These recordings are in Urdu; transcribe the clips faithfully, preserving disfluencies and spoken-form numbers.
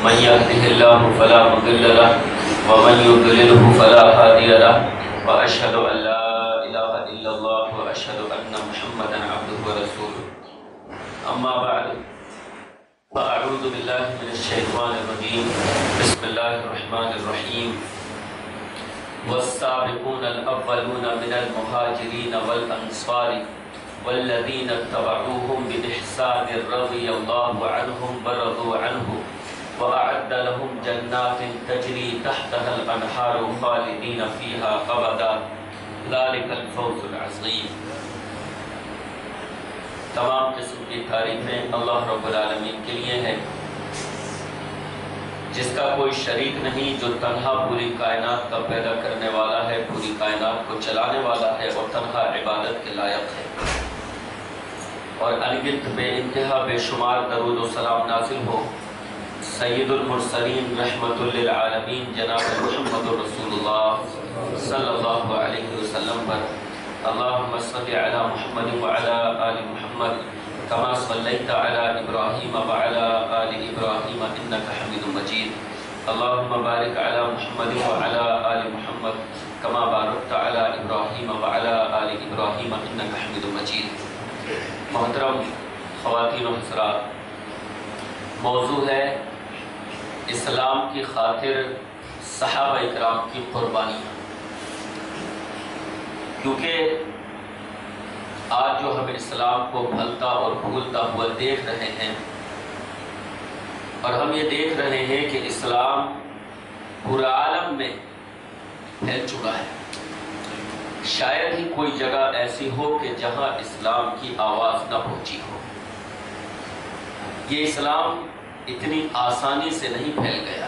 من يهده الله فلا مضل له ومن يضلله فلا هادي له وأشهد أن لا إله إلا الله وأشهد أن محمدا عبده ورسوله أما بعد فأعوذ بالله من الشيطان الرجيم بسم الله الرحمن الرحيم والسابقون الأولون من المهاجرين والأنصار والذين اتبعوهم بإحسان رضي الله عنهم ورضوا عنه وأعد لهم جنات تجري تحتها الأنهار خالدين فيها أبدا ذلك الفوز العظيم۔ تمام قسم کی تعریفیں اللہ رب العالمین کے لیے ہیں، جس کا کوئی شریک نہیں، جو تنہا پوری کائنات کا پیدا کرنے والا ہے، پوری کائنات کو چلانے والا ہے اور تنہا عبادت کے لائق ہے۔ اور انگنت بے انتہا بے شمار درود و سلام نازل ہو سید المرسلین رحمت للعالمین جناب محمد رسول اللہ صلی اللہ علیہ وسلم پر۔ اللہم صلی علی محمد وعلی آل محمد کما صلیت علی ابراہیم وعلی آل ابراہیم انک حمید مجید۔ اللہم بارک علی محمد وعلی آل محمد کما بارکت علی ابراہیم وعلی آل ابراہیم انک حمید مجید۔ محترم خواتین و حضرات، موضوع ہے اسلام کی خاطر صحابہ اکرام کی قربانیاں۔ کیونکہ آج جو ہم اسلام کو پھلتا اور پھولتا ہوا دیکھ رہے ہیں، اور ہم یہ دیکھ رہے ہیں کہ اسلام پورا عالم میں پھیل چکا ہے، شاید ہی کوئی جگہ ایسی ہو کہ جہاں اسلام کی آواز نہ پہنچی ہو۔ یہ اسلام اتنی آسانی سے نہیں پھیل گیا۔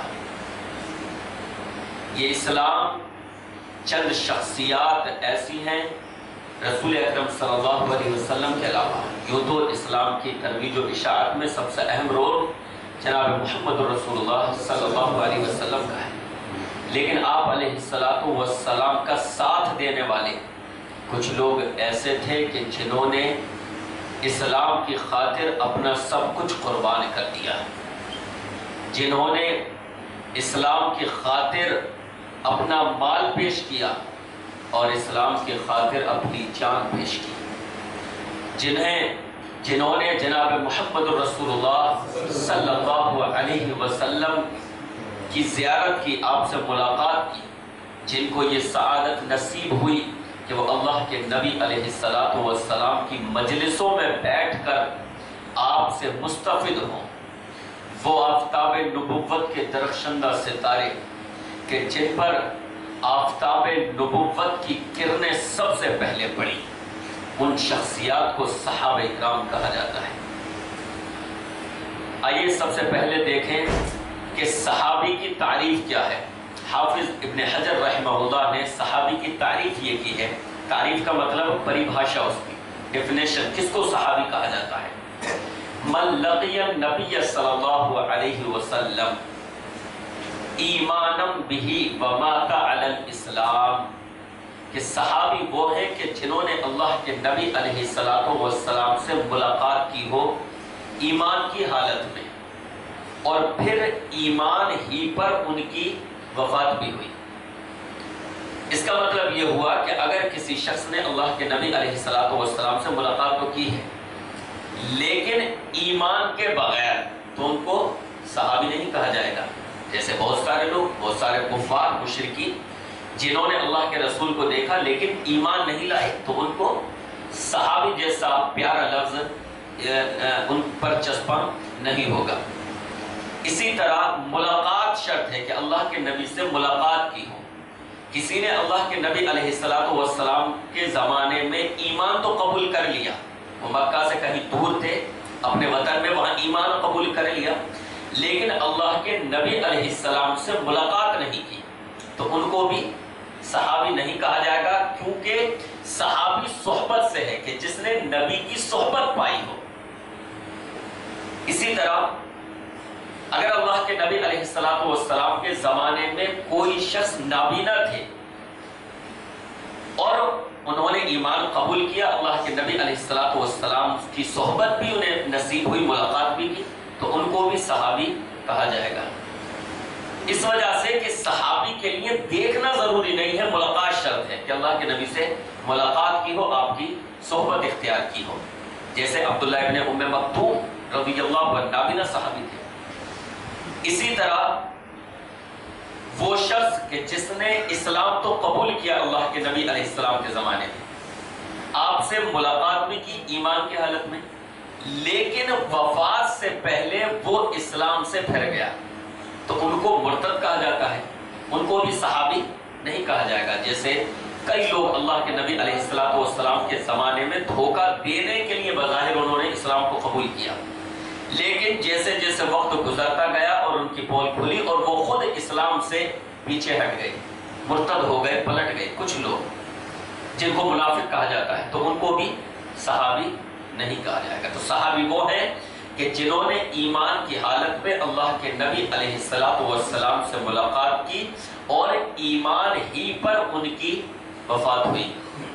یہ اسلام چند شخصیات ایسی ہیں رسول اکرم صلی اللہ علیہ وسلم کے علاوہ، یوں تو اسلام کی ترویج و اشاعت میں سب سے اہم رول جناب محمد رسول اللہ صلی اللہ علیہ وسلم کا ہے، لیکن آپ علیہ السلام کا ساتھ دینے والے کچھ لوگ ایسے تھے کہ جنہوں نے اسلام کی خاطر اپنا سب کچھ قربان کر دیا، جنہوں نے اسلام کی خاطر اپنا مال پیش کیا اور اسلام کی خاطر اپنی جان پیش کی، جنہیں جنہوں نے جناب محمد رسول اللہ صلی اللہ علیہ وسلم کی زیارت کی، آپ سے ملاقات کی، جن کو یہ سعادت نصیب ہوئی کہ وہ اللہ کے نبی علیہ السلام کی مجلسوں میں بیٹھ کر آپ سے مستفید ہوں۔ وہ آفتاب نبوت کے درخشندہ ستارے کہ جن پر آفتاب نبوت کی کرنیں سب سے پہلے پڑی، ان شخصیات کو صحابہ اکرام کہا جاتا ہے۔ آئیے سب سے پہلے دیکھیں کہ صحابی کی تعریف کیا ہے۔ حافظ ابن حجر رحمہ اللہ نے صحابی کی تعریف یہ کی ہے، تعریف کا مطلب پریبھاشا، اس کی ڈیفینیشن، کس کو صحابی کہا جاتا ہے؟ من لقی النبی صلی اللہ علیہ وسلم ایمانا بہ ومات علی الاسلام، کہ صحابی وہ ہے کہ جنہوں نے اللہ کے نبی علیہ السلام سے ملاقات کی ہو ایمان کی حالت میں، اور پھر ایمان ہی پر ان کی وفات بھی ہوئی۔ اس کا مطلب یہ ہوا کہ اگر کسی شخص نے اللہ کے نبی علیہ السلام سے ملاقات تو کی ہے لیکن ایمان کے بغیر، تو ان کو صحابی نہیں کہا جائے گا۔ جیسے بہت سارے لوگ، بہت سارے کفار مشرکین جنہوں نے اللہ کے رسول کو دیکھا لیکن ایمان نہیں لائے، تو ان کو صحابی جیسا پیارا لفظ ان پر چسپاں نہیں ہوگا۔ اسی طرح ملاقات شرط ہے کہ اللہ کے نبی سے ملاقات کی ہو۔ کسی نے اللہ کے نبی علیہ السلام کے زمانے میں ایمان تو قبول کر لیا، وہ مکہ سے کہیں دور تھے، اپنے وطن میں وہاں ایمان قبول کر لیا، لیکن اللہ کے نبی علیہ السلام سے ملاقات نہیں کی، تو ان کو بھی صحابی نہیں کہا جائے گا، کیونکہ صحابی صحبت سے ہے کہ جس نے نبی کی صحبت پائی ہو۔ اسی طرح اگر اللہ کے نبی علیہ السلام کے زمانے میں کوئی شخص نابینا تھے اور انہوں نے ایمان قبول کیا، اللہ کے نبی علیہ السلام کی صحبت بھی انہیں نصیب ہوئی، ملاقات بھی کی، تو ان کو بھی صحابی کہا جائے گا۔ اس وجہ سے کہ صحابی کے لیے دیکھنا ضروری نہیں ہے، ملاقات شرط ہے کہ اللہ کے نبی سے ملاقات کی ہو، آپ کی صحبت اختیار کی ہو. جیسے عبداللہ ابن ام مکتوم رضی اللہ عنہ نابینا صحابی تھے. اسی طرح وہ شخص کہ جس نے اسلام تو قبول کیا اللہ کے نبی علیہ السلام کے زمانے میں، آپ سے ملاقات بھی کی ایمان کی حالت میں، لیکن وفات سے پہلے وہ اسلام سے پھر گیا، تو ان کو مرتد کہا جاتا ہے، ان کو بھی صحابی نہیں کہا جائے گا. جیسے کئی لوگ اللہ کے نبی علیہ السلام کے زمانے میں دھوکہ دینے کے لیے بظاہر انہوں نے اسلام کو قبول کیا، لیکن جیسے جیسے وقت گزرتا گیا اور ان کی پول کھلی اور وہ خود اسلام سے پیچھے ہٹ گئے، مرتد ہو گئے، پلٹ گئے. کچھ لوگ جن کو منافق کہا جاتا ہے، تو ان کو بھی صحابی نہیں کہا جائے گا. تو صحابی وہ ہیں کہ جنہوں نے ایمان کی حالت میں اللہ کے نبی علیہ السلام سے ملاقات کی اور ایمان ہی پر ان کی وفات ہوئی.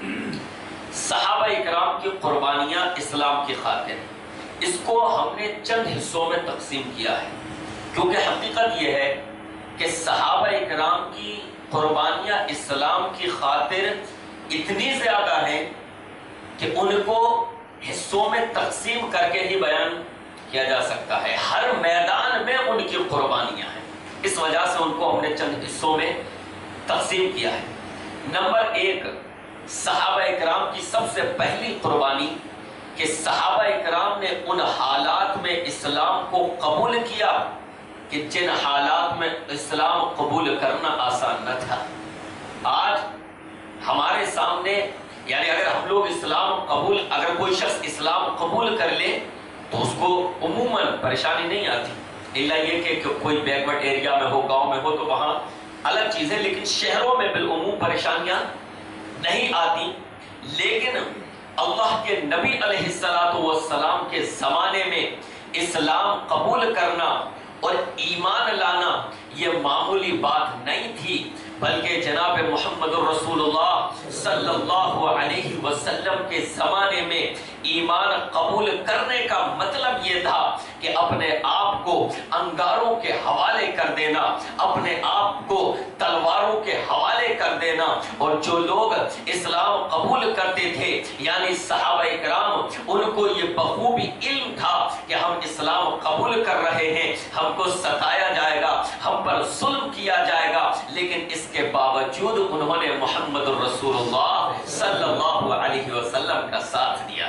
صحابہ اکرام کی قربانیاں اسلام کی خاطر، اس کو ہم نے چند حصوں میں تقسیم کیا ہے، کیونکہ حقیقت یہ ہے کہ صحابہ اکرام کی قربانیاں اسلام کی خاطر اتنی زیادہ ہیں کہ ان کو حصوں میں تقسیم کر کے ہی بیان کیا جا سکتا ہے. ہر میدان میں ان کی قربانیاں ہیں، اس وجہ سے ان کو ہم نے چند حصوں میں تقسیم کیا ہے. نمبر ایک، صحابہ اکرام کی سب سے پہلی قربانی کہ صحابہ اکرام نے ان حالات میں اسلام کو قبول کیا کہ جن حالات میں اسلام قبول کرنا آسان نہ تھا. آج ہمارے سامنے یعنی اگر ہم لوگ اسلام قبول اگر کوئی شخص اسلام قبول کر لے تو اس کو عموماً پریشانی نہیں آتی، الا یہ کہ کوئی بیکورڈ ایریا میں ہو، گاؤں میں ہو تو وہاں الگ چیز ہے، لیکن شہروں میں بالعموم پریشانیاں نہیں آتی. لیکن اللہ کے نبی علیہ السلام کے زمانے میں اسلام قبول کرنا اور ایمان لانا یہ معمولی بات نہیں تھی، بلکہ جناب محمد الرسول اللہ صلی اللہ علیہ وسلم کے زمانے میں ایمان قبول کرنے کا مطلب یہ تھا کہ اپنے آپ کو انگاروں کے حوالے کر دینا، اپنے آپ کو تلواروں کے حوالے کر دینا. اور جو لوگ اسلام قبول کرتے تھے یعنی صحابہ اکرام، ان کو یہ بخوبی علم تھا کہ ہم اسلام قبول کر رہے ہیں، ہم کو ستایا جائے گا، ہم پر ظلم کیا جائے گا، لیکن اس کے باوجود انہوں نے محمد الرسول اللہ صلی اللہ علیہ وسلم کا ساتھ دیا.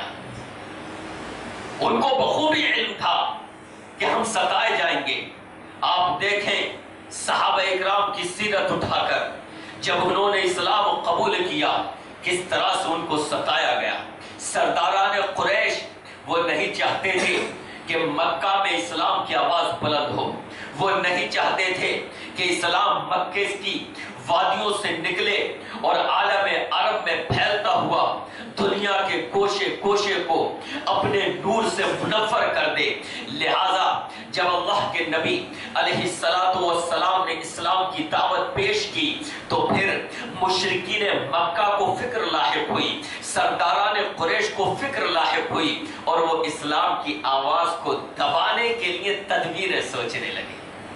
ان کو بخوبی علم تھا کہ ہم ستائے جائیں گے. آپ دیکھیں صحابہ اکرام کی سیرت اٹھا کر جب انہوں نے اسلام قبول کیا کس طرح سے ان کو ستایا گیا. سرداران قریش وہ نہیں چاہتے تھے کہ مکہ میں اسلام کی آواز بلند ہو، وہ نہیں چاہتے تھے کہ اسلام مکے کی وادیوں سے نکلے اور عالم عرب میں پھیلتا ہوا دنیا کے کوشے کوشے کو اپنے نور سے منور کر دے. لہذا جب اللہ کے نبی علیہ السلام نے اسلام کی دعوت پیش کی تو پھر مشرکین مکہ کو فکر لاحق ہوئی، سرداران قریش کو فکر لاحق ہوئی، اور وہ اسلام کی آواز کو دبانے کے لیے تدبیریں سوچنے لگے.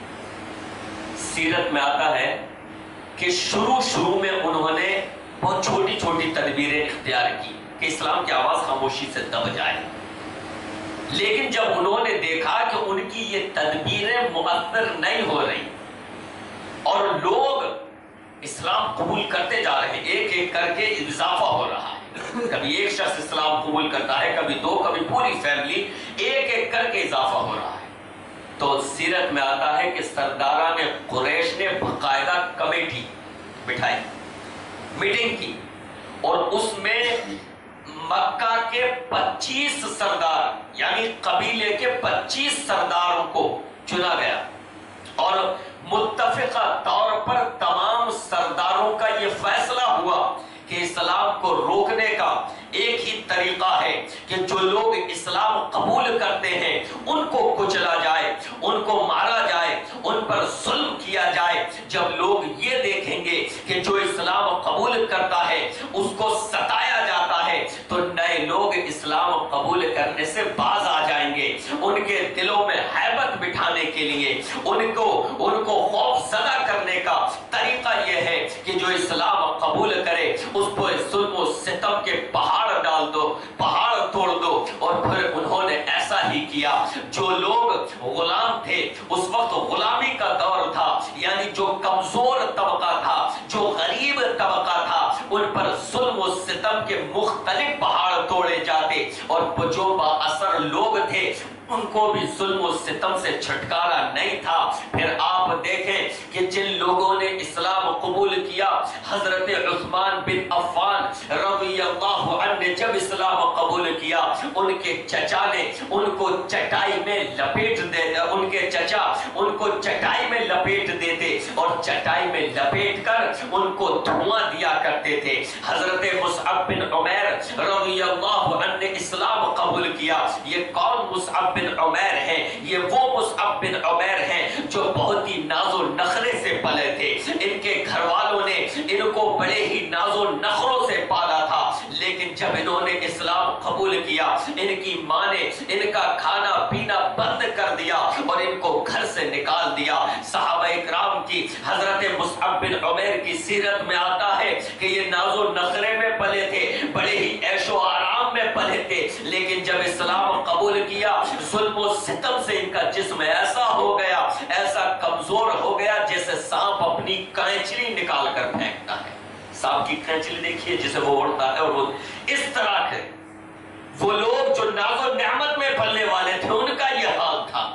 سیرت میں آتا ہے کہ شروع شروع میں انہوں نے بہت چھوٹی چھوٹی تدبیریں اختیار کی کہ اسلام کی آواز خاموشی سے دب جائے، لیکن جب انہوں نے دیکھا کہ ان کی یہ تدبیریں مؤثر نہیں ہو رہی اور لوگ اسلام قبول کرتے جا رہے ہیں، ایک ایک کر کے اضافہ ہو رہا ہے، کبھی ایک شخص اسلام قبول کرتا ہے، کبھی دو، کبھی پوری فیملی، ایک ایک کر کے اضافہ ہو رہا ہے، تو سیرت میں آتا ہے کہ سرداران قریش نے باقاعدہ کمیٹی بٹھائی، میٹنگ کی، اور اس میں مکہ کے پچیس سردار یعنی قبیلے کے پچیس سرداروں کو چنا گیا، اور متفقہ طور پر تمام سرداروں کا یہ فیصلہ ہوا کہ اسلام کو روکنے کا ایک ہی طریقہ ہے کہ جو لوگ اسلام قبول کرتے ہیں ان کو کچلا جائے، ان کو مارا جائے، ان پر ظلم کیا جائے. جب لوگ یہ دیکھیں گے کہ جو اسلام قبول کرتا ہے اس کو ستایا جاتا ہے تو نئے لوگ اسلام قبول کرنے سے باز آ جائیں گے. ان کے دلوں میں ہیبت بٹھانے کے لیے، ان کو ان کو خوف زدہ یہ ہے کہ جو اسلام قبول کرے اس کو ظلم و ستم کے پہاڑ ڈال دو، پہاڑ توڑ دو۔ اور پھر انہوں نے ایسا ہی کیا۔ جو لوگ غلام تھے، اس وقت غلامی کا دور تھا، یعنی جو کمزور طبقہ تھا، جو غریب طبقہ تھا، ان پر ظلم و ستم کے مختلف پہاڑ توڑے جاتے، اور جو با اثر لوگ تھے ان کو بھی ظلم و ستم سے چھٹکارا نہیں تھا۔ پھر آپ دیکھیں کہ جن لوگوں نے اسلام قبول کیا، حضرت عثمان بن عفان رضی اللہ عنہ نے جب اسلام قبول کیا، ان کے چچا نے ان کو چٹائی میں لپیٹ دیتے، ان کے چچا ان کو چٹائی میں لپیٹ دیتے اور چٹائی میں لپیٹ کر ان کو دھواں دیا کرتے تھے۔ حضرت مصعب بن عمیر رضی اللہ عنہ نے اسلام قبول کیا۔ یہ کون مصعب بن عمیر ہیں؟ یہ وہ مصعب بن عمیر ہیں جو بہت ہی ناز و نخرے سے پلے تھے۔ ان کے گھر والوں نے ان کو بڑے ہی ناز و نخروں سے پالا تھا، لیکن جب انہوں نے اسلام قبول کیا، ان کی ماں نے ان کا کھانا پینا بند کر دیا اور ان کو گھر سے نکال دیا۔ صحابہ اکرام کی حضرت مصعب بن عمیر کی سیرت میں آتا ہے کہ یہ ناز و نخرے میں پلے تھے، بڑے ہی عیش و آرام میں پلے تھے، لیکن جب اسلام قبول کیا، ظلم و ستم سے ان کا جسم ایسا ہو گیا، ایسا کمزور ہو گیا جیسے سانپ اپنی کینچلی نکال کر پھینکتا ہے۔ سانپ کی کینچلی دیکھیے جسے وہ اڑتا ہے، اور وہ اس طرح کے وہ لوگ جو ناز و نعمت میں پلنے والے تھے، ان کا یہ حال تھا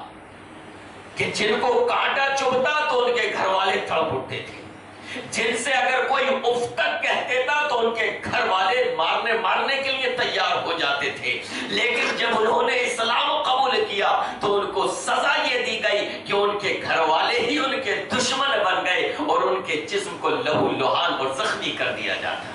کہ جن کو کانٹا چبھتا تو ان کے گھر والے تڑپ اٹھتے تھے، جن سے اگر کوئی اف تک کہتے تھا تو ان کے گھر والے مارنے مارنے کے لیے تیار ہو جاتے تھے۔ لیکن جب انہوں نے اسلام قبول کیا تو ان کو سزا یہ دی گئی کہ ان کے گھر والے ہی ان کے دشمن بن گئے اور ان کے جسم کو لہو لہان اور زخمی کر دیا جاتا۔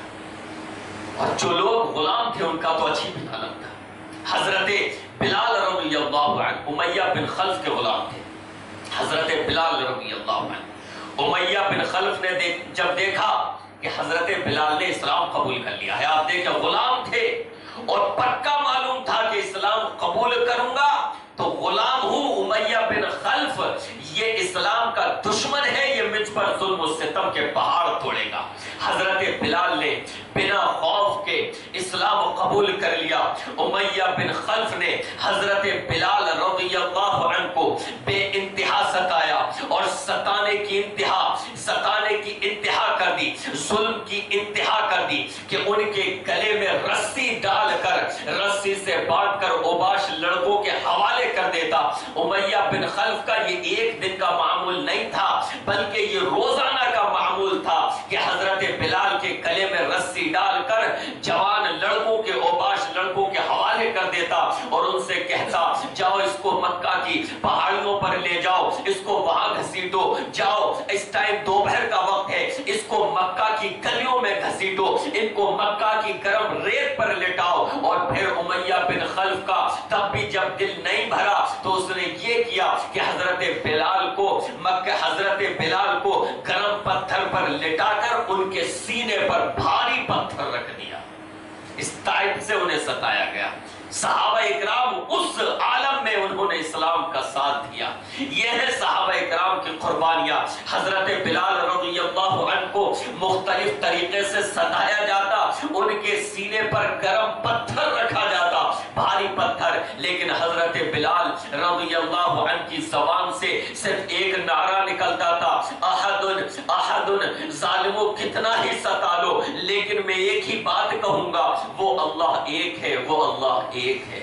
اور جو لوگ غلام تھے ان کا تو اچھی بھی حالت تھا۔ حضرت بلال رضی اللہ عنہ امیہ بن خلف کے غلام تھے۔ حضرت بلال رضی اللہ عنہ، امیہ بن خلف نے دیکھ جب دیکھا کہ حضرت بلال نے اسلام قبول کر لیا ہے، آپ دیکھیں غلام تھے اور پکا معلوم تھا کہ اسلام قبول کروں گا تو غلام ہوں، امیہ بن خلف یہ اسلام کا دشمن ہے، یہ مجھ پر ظلم و ستم کے پہاڑ توڑے گا۔ حضرت بلال نے بنا خوف کے اسلام قبول کر لیا۔ امیہ بن خلف نے حضرت بلال رضی اللہ عنہ کو بے انتہا ستایا اور ستانے کی انتہا ستانے کی انتہا کر دی، ظلم کی انتہا کر دی کہ ان کے گلے میں رسی ڈال کر، رسی سے باندھ کر اوباش لڑکوں کے حوالے کر دیتا۔ امیہ بن خلف کا یہ ایک دن کا معمول نہیں تھا، بلکہ یہ روزانہ کا معمول تھا کہ حضرت بلال کے گلے میں رسی ڈال کر جوان لڑکوں کے اوباش لڑکوں کے حوالے کر دیتا اور ان سے کہتا جاؤ اس کو مکہ کی پہاڑیوں پر لے جاؤ، اس کو وہاں گھسیٹو، جاؤ اس ٹائم دوپہر کا وقت ہے، اس کو مکہ کی گلیوں میں گھسیٹو، ان کو مکہ کی گرم ریت پر لٹاؤ۔ اور پھر امیہ بن خلف کا تب بھی جب دل نہیں بھرا تو اس نے یہ کیا کہ حضرت بلال کو مکہ حضرت بلال کو گرم پتھر پر لٹا کر ان کے سینے پر بھاری پتھر رکھ دیا۔ اس ٹائپ سے انہیں ستایا گیا۔ صحابہ اکرام اس عالم میں انہوں نے اسلام کا ساتھ دیا۔ یہ ہے صحابہ اکرام کی قربانیاں۔ حضرت بلال رضی اللہ عنہ کو مختلف طریقے سے ستایا جاتا، ان کے سینے پر گرم پتھر رکھا جاتا، بھاری پتھر، لیکن حضرت بلال رضی اللہ عنہ کی زبان سے صرف ایک نعرہ نکلتا تھا، احدن احدن، ظالموں کتنا ہی ستا لو لیکن میں ایک ہی بات کہوں گا، وہ اللہ ایک ہے، وہ اللہ ایک ہے۔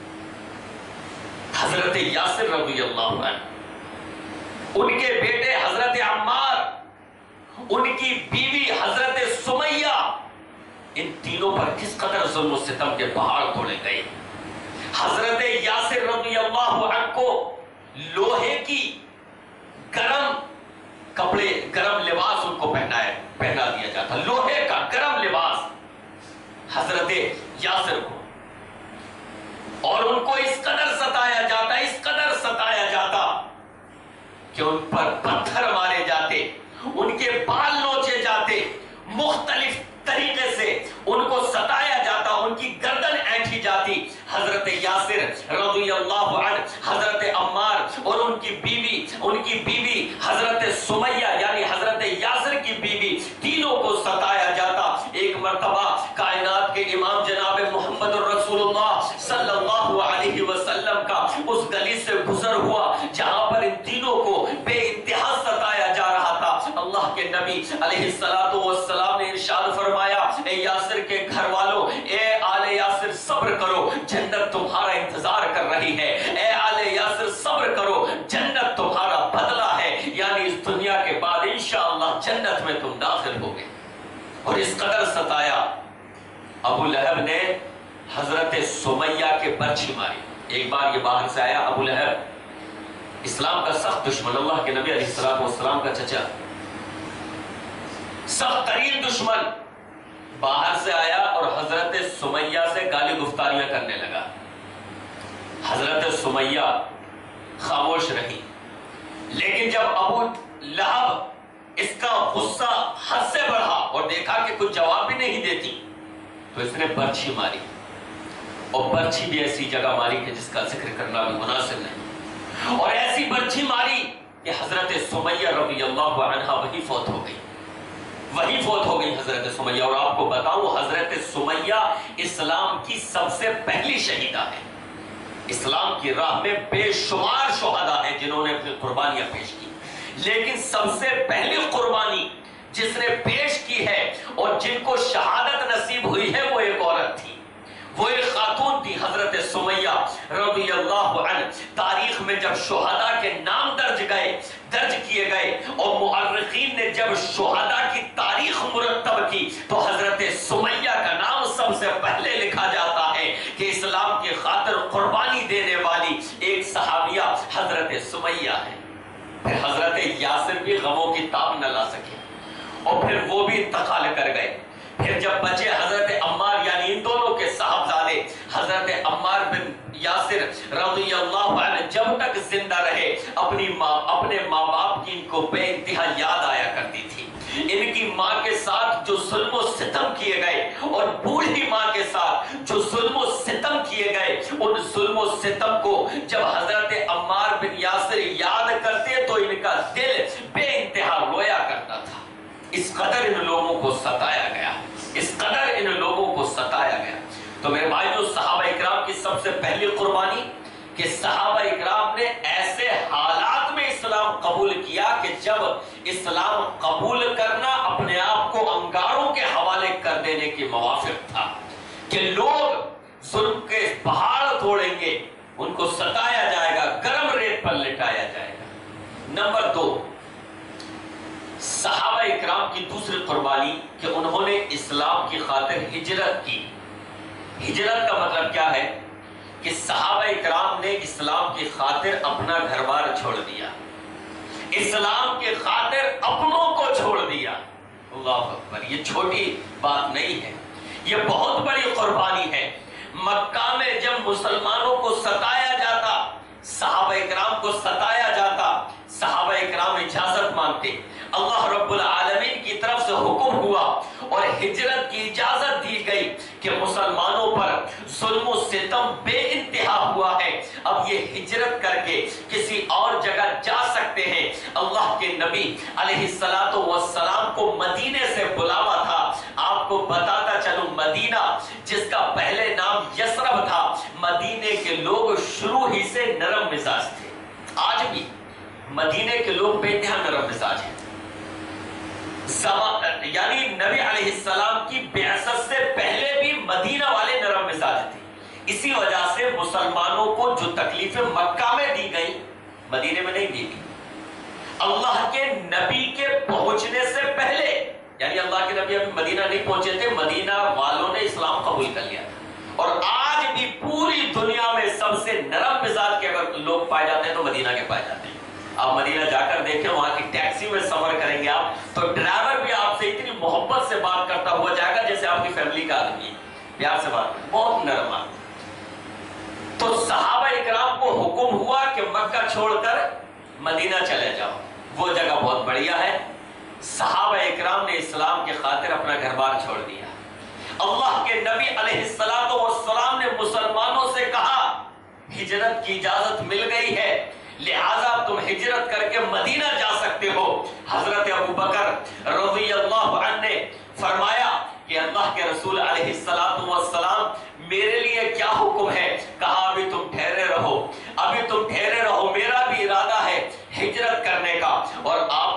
حضرت یاسر رضی اللہ عنہ، ان کے بیٹے حضرت عمار، ان کی بیوی حضرت سمیہ، ان تینوں پر کس قدر ظلم و ستم کے پہاڑ توڑے گئے۔ حضرت یاسر رضی اللہ عنہ کو لوہے کی گرم کپڑے گرم لباس ان کو پہنایا پہنا دیا جاتا، لوہے کا گرم لباس حضرت یاسر کو، اور ان کو اس قدر ستایا جاتا اس قدر ستایا جاتا کہ ان پر پتھر مارے جاتے، ان کے بال نوچے جاتے، مختلف طریقے سے ان کو ستایا جاتا، ان کی گردن اینٹھی جاتی۔ حضرت یاسر رضی اللہ عنہ، حضرت عمار اور ان کی بیوی ان کی بیوی حضرت سمیہ یعنی حضرت یاسر کی بیوی کے نبی علیہ الصلوۃ والسلام نے ارشاد فرمایا اے یاسر کے گھر والوں، اے آل یاسر صبر کرو، جنت تمہارا انتظار کر رہی ہے، اے آل یاسر صبر کرو، جنت تمہارا بدلہ ہے، یعنی اس دنیا کے بعد انشاءاللہ جنت میں تم داخل ہوگے۔ اور اس قدر ستایا ابو لہب نے حضرت سمیہ کے برچھی ماری۔ ایک بار یہ باہر سے آیا ابو لہب، اسلام کا سخت دشمن، اللہ کے نبی علیہ السلام والسلام کا چچا، سخت ترین دشمن، باہر سے آیا اور حضرت سمیہ سے گالی گفتاریاں کرنے لگا۔ حضرت سمیہ خاموش رہی، لیکن جب ابو لہب اس کا غصہ حد سے بڑھا اور دیکھا کہ کچھ جواب بھی نہیں دیتی، تو اس نے برچھی ماری، اور برچھی بھی ایسی جگہ ماری کہ جس کا ذکر کرنا بھی مناسب نہیں، اور ایسی برچھی ماری کہ حضرت سمیہ رضی اللہ عنہا وہی فوت ہو گئی، وہی فوت ہو گئی حضرت سمیہ۔ اور آپ کو بتاؤں حضرت سمیہ اسلام کی سب سے پہلی شہیدہ ہے۔ اسلام کی راہ میں بے شمار شہداء ہیں جنہوں نے اپنی قربانیاں پیش کی، لیکن سب سے پہلی قربانی جس نے پیش کی ہے اور جن کو شہادت نصیب ہوئی ہے وہ ایک عورت تھی، وہ ایک خاتون تھی، حضرت سمیہ رضی اللہ عنہ۔ تاریخ میں جب شہداء کے نام درج گئے درج کیے گئے اور مؤرخین نے جب شہداء کی تاریخ مرتب کی تو حضرت سمیہ کا نام سب سے پہلے لکھا جاتا ہے کہ اسلام کی خاطر قربانی دینے والی ایک صحابیہ حضرت سمیہ ہے۔ پھر حضرت یاسر بھی غموں کی تاب نہ لا سکے اور پھر وہ بھی انتقال کر گئے۔ پھر جب بچے حضرت عمار یعنی ان دونوں کے صاحبزادے حضرت عمار بن یاسر رضی اللہ عنہ جب تک زندہ رہے اپنی ماں اپنے ماں باپ کی ان کو بے انتہا یاد آیا کرتی تھی۔ ان کی ماں کے ساتھ جو ظلم و ستم کیے گئے اور بوڑھی ماں کے ساتھ جو ظلم و ستم کیے گئے، ان ظلم و ستم کو جب حضرت عمار بن یاسر یاد کرتے تو ان کا دل بے انتہا رویا کرتا تھا۔ اس قدر ان لوگوں کو ستایا گیا، اس قدر ان لوگوں کو ستایا گیا۔ تو میرے بھائیو، صحابہ اکرام کی سب سے پہلی قربانی کہ صحابہ اکرام نے ایسے حالات میں اسلام قبول کیا کہ جب اسلام قبول کرنا اپنے آپ کو انگاروں کے حوالے کر دینے کے موافق تھا، کہ لوگ ظلم کے پہاڑ توڑیں گے، ان کو ستایا جائے گا، گرم ریت پر لٹایا جائے گا۔ نمبر دو، صحابہ اکرام کی دوسری قربانی کہ انہوں نے اسلام کی خاطر ہجرت کی۔ ہجرت کا مطلب کیا ہے کہ صحابہ اکرام نے اسلام کی خاطر اپنا گھر بار چھوڑ دیا، اسلام کی خاطر اپنوں کو چھوڑ دیا۔ اللہ اکبر، یہ چھوٹی بات نہیں ہے، یہ بہت بڑی قربانی ہے۔ مکہ میں جب مسلمانوں کو ستایا جاتا، صحابہ اکرام کو ستایا جاتا، صحابہ اکرام اجازت مانگتے، اللہ رب العالمین کی طرف سے حکم ہوا اور ہجرت کی اجازت دی گئی کہ مسلمانوں پر ظلم و ستم بے انتہا ہوا ہے، اب یہ ہجرت کر کے کسی اور جگہ جا سکتے ہیں۔ اللہ کے نبی علیہ الصلوۃ والسلام کو مدینے سے بلاوا تھا۔ آپ کو بتاتا چلوں، مدینہ جس کا پہلے نام یثرب تھا، مدینے کے لوگ شروع ہی سے نرم مزاج تھے، آج بھی مدینے کے لوگ بے انتہا نرم مزاج ہیں۔ یعنی نبی علیہ السلام کی بعثت سے پہلے بھی مدینہ والے نرم مزاج تھے، اسی وجہ سے مسلمانوں کو جو تکلیفیں مکہ میں دی گئی مدینے میں نہیں دی گئی۔ اللہ کے نبی کے پہنچنے سے پہلے، یعنی اللہ کے نبی ابھی مدینہ نہیں پہنچے تھے، مدینہ والوں نے اسلام قبول کر لیا تھا، اور آج بھی پوری دنیا میں سب سے نرم مزاج کے اگر لوگ پائے جاتے ہیں تو مدینہ کے پائے جاتے ہیں۔ آپ مدینہ جا کر دیکھیں، وہاں کی ٹیکسی میں سفر کریں گے آپ تو ڈرائیور بھی آپ سے اتنی محبت سے بات کرتا ہوا جائے گا جیسے آپ کی فیملی کا آدمی ہے، پیار سے بات کریں، بہت نرم آدمی۔ تو صحابہ اکرام کو حکم ہوا کہ مکہ چھوڑ کر مدینہ چلے جاؤ، وہ جگہ بہت بڑھیا ہے۔ صحابہ اکرام نے اسلام کی خاطر اپنا گھر بار چھوڑ دیا۔ اللہ کے نبی علیہ الصلوۃ والسلام نے مسلمانوں سے کہا ہجرت کی اجازت مل گئی ہے، لہذا تم ہجرت کر کے مدینہ جا سکتے ہو۔ حضرت ابو بکر رضی اللہ عنہ نے فرمایا کہ اللہ کے رسول علیہ الصلوۃ والسلام میرے لیے کیا حکم ہے؟ کہا ابھی تم ٹھہرے رہو، ابھی تم ٹھہرے رہو، میرا بھی ارادہ ہے ہجرت کرنے کا۔ اور آپ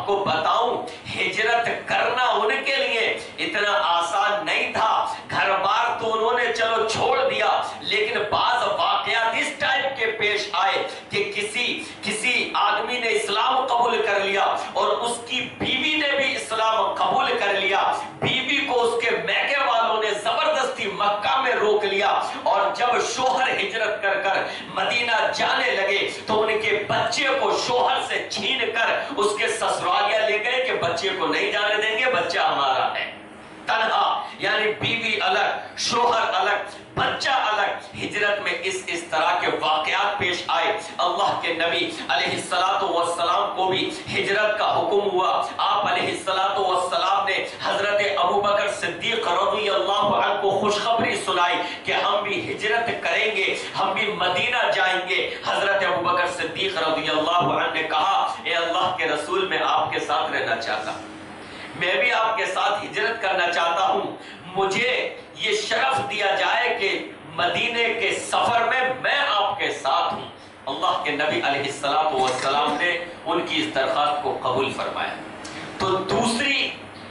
آپ کو بتاؤں ہجرت کرنا ان کے لیے اتنا آسان نہیں تھا. گھر بار تو انہوں نے چلو چھوڑ دیا, لیکن بعض واقعات اس ٹائپ کے پیش آئے کہ کسی کسی آدمی نے اسلام قبول کر لیا اور اس کی بیوی نے بھی اسلام قبول کر لیا. بیوی کو اس کے میکے والوں نے زبردستی مکہ میں روک لیا, اور جب شوہر ہجرت کر کر مدینہ جانے لگے تو ان کے بچے کو شوہر سے چھین کر اس کے سسرالیہ لے گئے کہ بچے کو نہیں جانے دیں گے, بچہ ہمارا ہے. تنہا یعنی بیوی الگ, شوہر الگ, بچہ الگ. ہجرت میں اس اس طرح کے واقعات پیش آئے. اللہ کے نبی علیہ الصلوۃ والسلام کو بھی ہجرت کا حکم ہوا. آپ علیہ الصلوۃ والسلام نے حضرت ابوبکر صدیق رضی اللہ عنہ کو خوشخبری سنائی کہ ہم بھی ہجرت کریں گے, ہم بھی مدینہ جائیں گے. حضرت ابوبکر صدیق رضی اللہ عنہ نے کہا, اے اللہ کے رسول, میں آپ کے ساتھ رہنا چاہتا ہوں, میں بھی آپ کے ساتھ ہجرت کرنا چاہتا ہوں. مجھے یہ شرف دیا جائے کہ مدینے کے سفر میں میں آپ کے ساتھ ہوں. اللہ کے نبی علیہ الصلوۃ والسلام نے ان کی اس درخواست کو قبول فرمایا. تو دوسری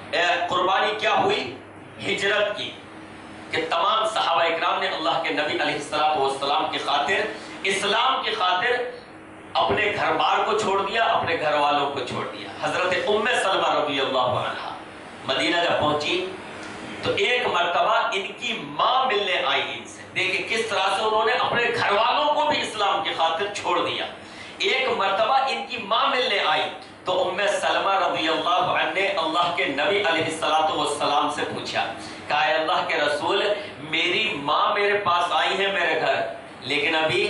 قربانی کیا ہوئی ہجرت کی, کہ تمام صحابہ اکرام نے اللہ کے نبی علیہ الصلوۃ والسلام کی خاطر, اسلام کی خاطر اپنے گھر بار کو چھوڑ دیا, اپنے گھر والوں کو چھوڑ دیا. حضرت ام سلمہ رضی اللہ عنہا مدینہ جب پہنچی تو ایک مرتبہ ان کی ماں ملنے آئی ان سے. دیکھیں کس طرح سے انہوں نے اپنے گھر والوں کو بھی اسلام کی خاطر چھوڑ دیا. ایک مرتبہ ان کی ماں ملنے آئی تو ام سلمہ رضی اللہ عنہ نے اللہ کے نبی علیہ الصلوۃ والسلام سے پوچھا, کہا اے اللہ کے رسول, میری ماں میرے پاس آئی ہے میرے گھر, لیکن ابھی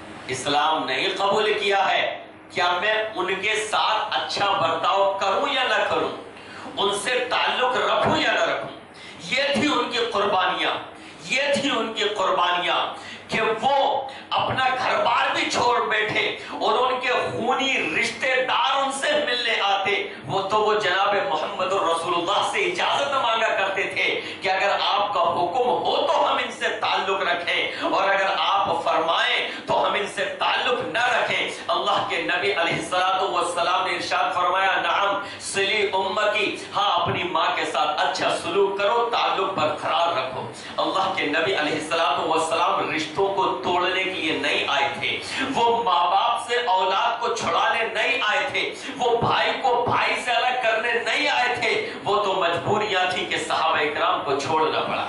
اسلام نہیں قبول کیا ہے, کیا میں ان کے ساتھ اچھا برتاؤ کروں یا نہ کروں, ان سے تعلق رکھوں یا نہ رکھوں. یہ تھی ان کی قربانیاں, یہ تھی ان کی قربانیاں کہ وہ اپنا گھر بار بھی چھوڑ بیٹھے اور ان کے خونی رشتے دار ان سے ملنے آتے. وہ تو وہ جناب محمد رسول اللہ سے اجازت مانگا کرتے تھے کہ اگر آپ کا حکم ہو تو ہم ان سے تعلق رکھیں, اور اگر آپ فرمائیں تو ہم ان سے تعلق نہ رکھیں. اللہ کے نبی علیہ الصلوۃ والسلام نے ارشاد فرمایا, نعم صلی امتی, ہاں اپنی ماں کے ساتھ اچھا سلوک کرو, تعلق برقرار رکھو. اللہ کے نبی علیہ الصلوۃ والسلام رشتوں کو توڑنے کے لیے نہیں آئے تھے, وہ ماں باپ سے اولاد کو چھڑانے نہیں آئے تھے, وہ بھائی کو بھائی سے الگ کرنے نہیں آئے تھے. وہ تو مجبوریاں تھی کہ صحابہ اکرام کو چھوڑنا پڑا.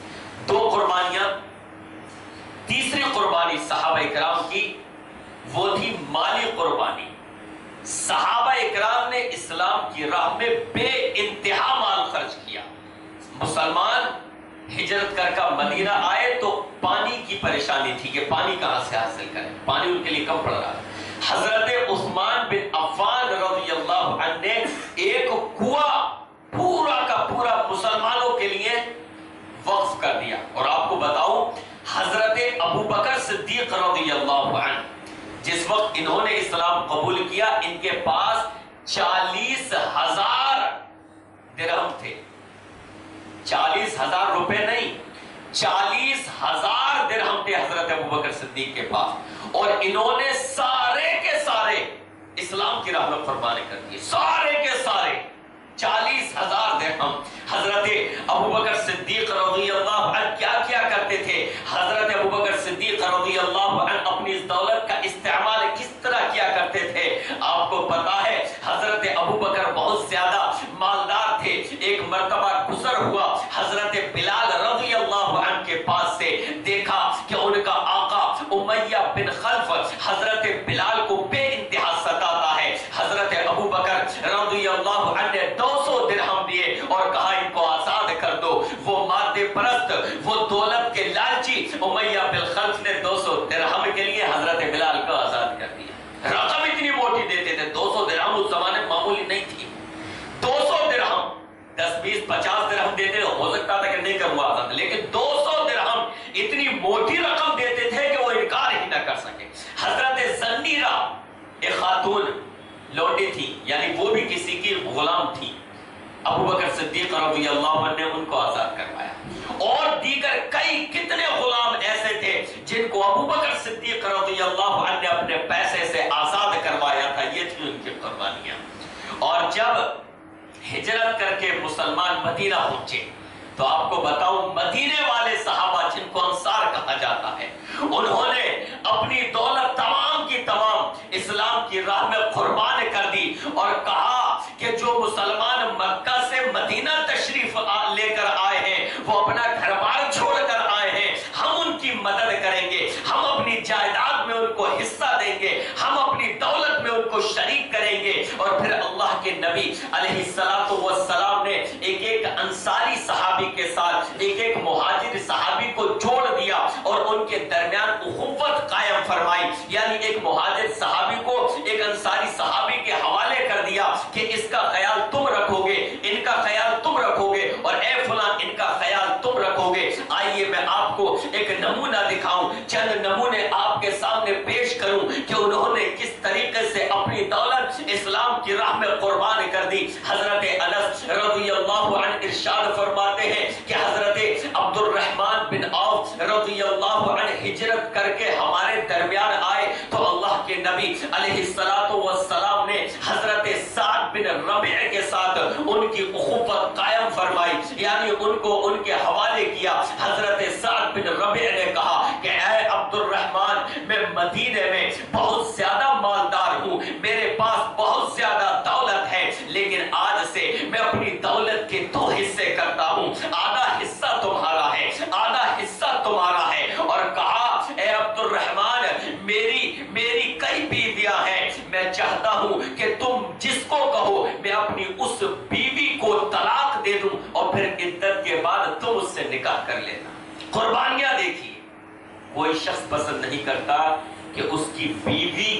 دو قربانیاں. تیسری قربانی صحابہ اکرام کی وہ تھی مالی قربانی. صحابہ اکرام نے اسلام کی راہ میں بے انتہا مال خرچ کیا. مسلمان ہجرت کر کر مدینہ آئے تو پانی کی پریشانی تھی کہ پانی کہاں سے حاصل کریں, پانی ان کے لیے کم پڑ رہا. حضرت عثمان بن عفان رضی اللہ عنہ نے ایک کنواں پورا کا پورا مسلمانوں کے لیے وقف کر دیا. اور آپ کو بتاؤں حضرت ابوبکر صدیق رضی اللہ عنہ جس وقت انہوں نے اسلام قبول کیا, ان کے پاس چالیس ہزار درہم تھے. چالیس ہزار روپے نہیں, چالیس ہزار درہم تھے حضرت ابوبکر صدیق کے پاس, اور انہوں نے سارے کے سارے اسلام کی راہ میں قربانی کر دی. سارے کے سارے چالیس ہزار درہم. حضرت ابوبکر صدیق رضی اللہ عنہ کیا کیا کرتے تھے؟ حضرت ابوبکر صدیق رضی اللہ عنہ اپنی اس دولت کا استعمال کس طرح کیا کرتے تھے آپ کو پتا ہے؟ حضرت ابوبکر بہت زیادہ مالدار تھے. ایک مرتبہ گزر ہوا, حضرت بلال رضی اللہ عنہ کے پاس سے دیکھا کہ ان کا آقا امیہ بن خلف حضرت بلال کو بے انتہا ستاتا ہے. حضرت ابوبکر رضی اللہ عنہ نے دو سو درہم دیے اور کہا ان کو آزاد کر دو. وہ مادے پرست, وہ دولت کے لالچی امیہ بن خلف نے دو سو درہم کے لیے حضرت بلال کو آزاد کر دیا. رقم اتنی موٹی دیتے تھے, دو سو درہم اس زمانے میں معمولی نہیں تھی. دو سو درہم, دس بیس پچاس درہم دیتے ہو سکتا تھا کہ نہیں کروں آزاد, لیکن دو سو درہم اتنی موٹی رقم دیتے تھے کہ وہ انکار ہی نہ کر سکے. حضرت زنیرہ ایک خاتون لوٹی تھی, یعنی وہ بھی کسی کی غلام تھی. ابوبکر صدیق رضی اللہ عنہ نے ان کو آزاد کروایا, اور دیگر کئی کتنے غلام ایسے تھے جن کو ابوبکر صدیق رضی اللہ عنہ نے اپنے پیسے سے آزاد کروایا تھا. یہ تھی ان کی قربانیاں. اور جب ہجرت کر کے مسلمان مدینہ پہنچے تو آپ کو بتاؤں مدینے والے صحابہ جن کو انصار کہا جاتا ہے انہوں نے اپنی دولت تمام کی تمام اسلام کی راہ میں قربان کر دی اور کہا کہ جو مسلمان مکہ سے مدینہ تشریف لے کر آئے ہیں وہ اپنا گھر بار چھوڑ کر آئے ہیں، ہم ان کی مدد کریں گے، ہم اپنی جائیداد میں ان کو حصہ دیں گے، ہم اپنی دولت میں ان کو شریک کریں گے۔ اور پھر اللہ کے نبی علیہ السلام نے ایک ایک انصاری صحابی کے ساتھ ایک ایک مہاجر صحابی کو جوڑ دیا اور ان کے درمیان اخوت قائم فرمائی، یعنی ایک مہاجر صحابی کو ایک انصاری صحابی کے حوالے کر دیا کہ اس کا خیال تم رکھو گے، ان کا خیال تم رکھو گے، اور اے فلاں ان کا خیال تم رکھو گے۔ آئیے میں آپ کو ایک نمونہ دکھاؤں، چند نمونے آپ کے سامنے پیش کروں کہ انہوں نے کس طریقے سے اپنی دولت اسلام کی راہ میں قربان کر دی۔ حضرت انس رضی اللہ عنہ ارشاد فرماتے ہیں کہ حضرت عبد الرحمن بن عوف رضی اللہ عنہ ہجرت کر کے ہمارے درمیان آئے تو اللہ کے نبی علیہ السلام نے حضرت سعد بن ربیع کے ساتھ ان کی اخوت قائم فرمائی، یعنی ان کو ان کے حوالے کیا۔ حضرت سعد بن ربیع نے کہا کہ اے عبد الرحمن، میں مدینے میں بہت زیادہ مالدار ہوں، میرے پاس بہت زیادہ دولت ہے، لیکن آج سے میں اپنی دولت کے دو حصے کرتا ہوں، آدھا حصہ تمہارا ہے، آدھا حصہ تمہارا ہے۔ اور کہا اے عبد الرحمن، میری میری کئی بیویاں ہیں، میں چاہتا ہوں کہ تم جس کو کہو میں اپنی اس بیوی کو طلاق دے دوں اور پھر عدت کے بعد تم اس سے نکاح کر لینا۔ قربانیاں دیکھیے، کوئی شخص پسند نہیں کرتا کہ اس کی بیوی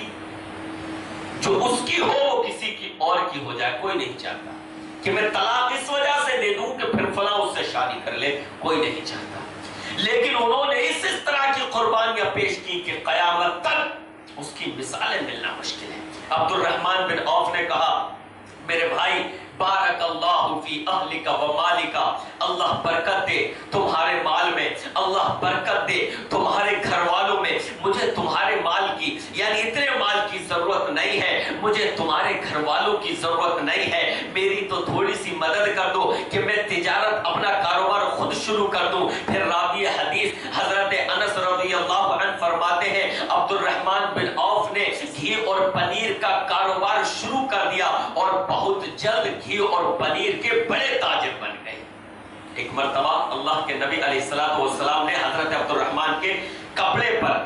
جو اس کی ہو وہ کسی کی اور کی ہو جائے، کوئی نہیں چاہتا کہ میں طلاق اس وجہ سے دے دوں کہ پھر فلاں اس سے شادی کر لے، کوئی نہیں چاہتا۔ لیکن انہوں نے اس اس طرح کی قربانیاں پیش کی کہ قیامت تک اس کی مثالیں ملنا مشکل ہے۔ عبد الرحمن بن عوف نے کہا میرے بھائی بارک اللہ فی اہلک و مالک، اللہ برکت دے تمہارے مال میں، اللہ برکت دے تمہارے گھر والوں میں، مجھے تمہارے مال کی یعنی اتنے مال کی ضرورت نہیں ہے، مجھے تمہارے گھر والوں کی ضرورت نہیں ہے، میری تو تھوڑی سی مدد کر دو کہ میں تجارت اپنا کاروبار خود شروع کر دوں۔ پھر راوی حدیث حضرت انس رضی اللہ عنہ فرماتے ہیں عبد الرحمن بن عوف نے گھی اور پنیر کا کاروبار شروع کر دیا اور بہت جلد گھی اور پنیر کے بڑے تاجر بن گئے۔ ایک مرتبہ اللہ کے نبی علیہ الصلوۃ والسلام نے حضرت عبد الرحمن کے کپڑے پر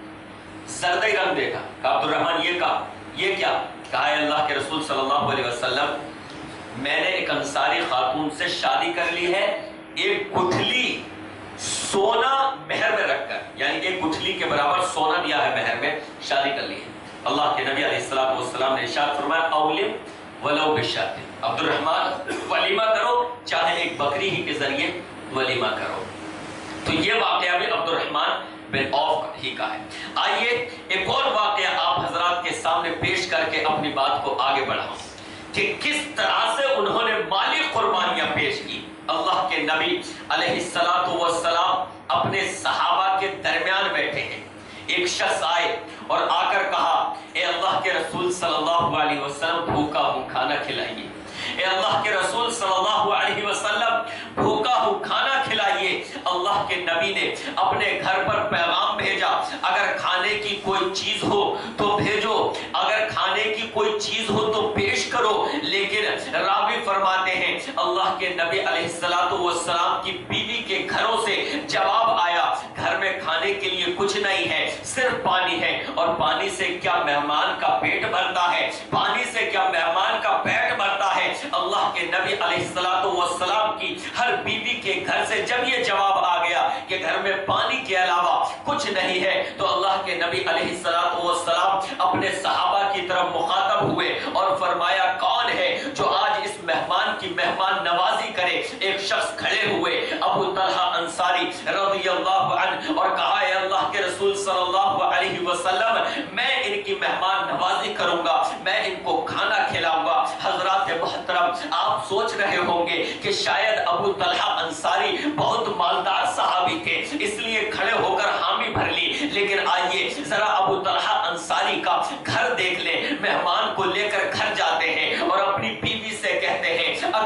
زردی رنگ دیکھا، کہا عبد الرحمن یہ کہا یہ کیا؟ کہا ہے اللہ کے رسول صلی اللہ علیہ وسلم، میں نے ایک انصاری خاتون سے شادی کر لی ہے، ایک گٹھلی سونا مہر میں رکھ کر، یعنی ایک گٹھلی کے برابر سونا دیا ہے مہر میں، شادی کر لی ہے۔ اللہ کے نبی علیہ الصلوۃ والسلام نے ارشاد فرمایا اولم ولو بشات، عبد الرحمن ولیمہ کرو، چاہے ایک بکری ہی کے ذریعے ولیمہ کرو۔ تو یہ واقعہ بھی عبد الرحمن بن عوف ہی کا ہے۔ آئیے ایک اور واقعہ آپ حضرات کے سامنے پیش کر کے اپنی بات کو آگے بڑھاؤں کہ کس طرح سے انہوں نے مالی قربانیاں پیش کی۔ اللہ کے نبی علیہ الصلوۃ والسلام اپنے صحابہ کے درمیان بیٹھے ہیں، ایک شخص آئے اور آ کر کہا اے اللہ کے رسول صلی اللہ علیہ وسلم بھوکا ہوں، کھانا کھلائیے۔ اے اللہ کے رسول صلی اللہ علیہ وسلم بھوکا ہوں، کھانا کھلائیے۔ اللہ کے نبی نے اپنے گھر پر پیغام بھیجا اگر کھانے کی کوئی چیز ہو تو بھیجو، اگر کھانے کی کوئی چیز ہو تو پیش کرو۔ لیکن راوی فرماتے ہیں اللہ کے نبی علیہ الصلوۃ والسلام کی بیوی کے گھروں سے جواب آیا گھر میں کھانے کے لیے کچھ نہیں ہے، صرف پانی ہے، اور پانی سے کیا مہمان کا پیٹ بھرتا ہے، پانی سے کیا مہمان کا پیٹ بھرتا ہے۔ اللہ کے نبی علیہ الصلوۃ والسلام کی ہر بیوی کے گھر سے جب یہ جواب آ گیا کہ گھر میں پانی کے علاوہ کچھ نہیں ہے تو اللہ کے نبی علیہ الصلوۃ والسلام اپنے صحابہ کی طرف مخاطب ہوئے اور فرمایا کون ہے جو آج اس مہمان کی مہمان نوازی کرے؟ ایک شخص کھڑے ہوئے ابو طلحہ انصاری رضی اللہ عنہ اور کہا اے اللہ کے رسول صلی اللہ علیہ وسلم میں ان کی مہمان نوازی کروں گا، میں ان کو کھانا کھلاؤں گا۔ حضرات محترم، آپ سوچ رہے ہوں گے کہ شاید ابو طلحہ انصاری بہت مالدار صحابی تھے اس لیے کھڑے ہو کر حامی بھر لی، لیکن آئیے ذرا ابو طلحہ انصاری کا گھر دیکھ لیں۔ مہمان کو لے کر گھر جاتے ہیں اور اپنی بیوی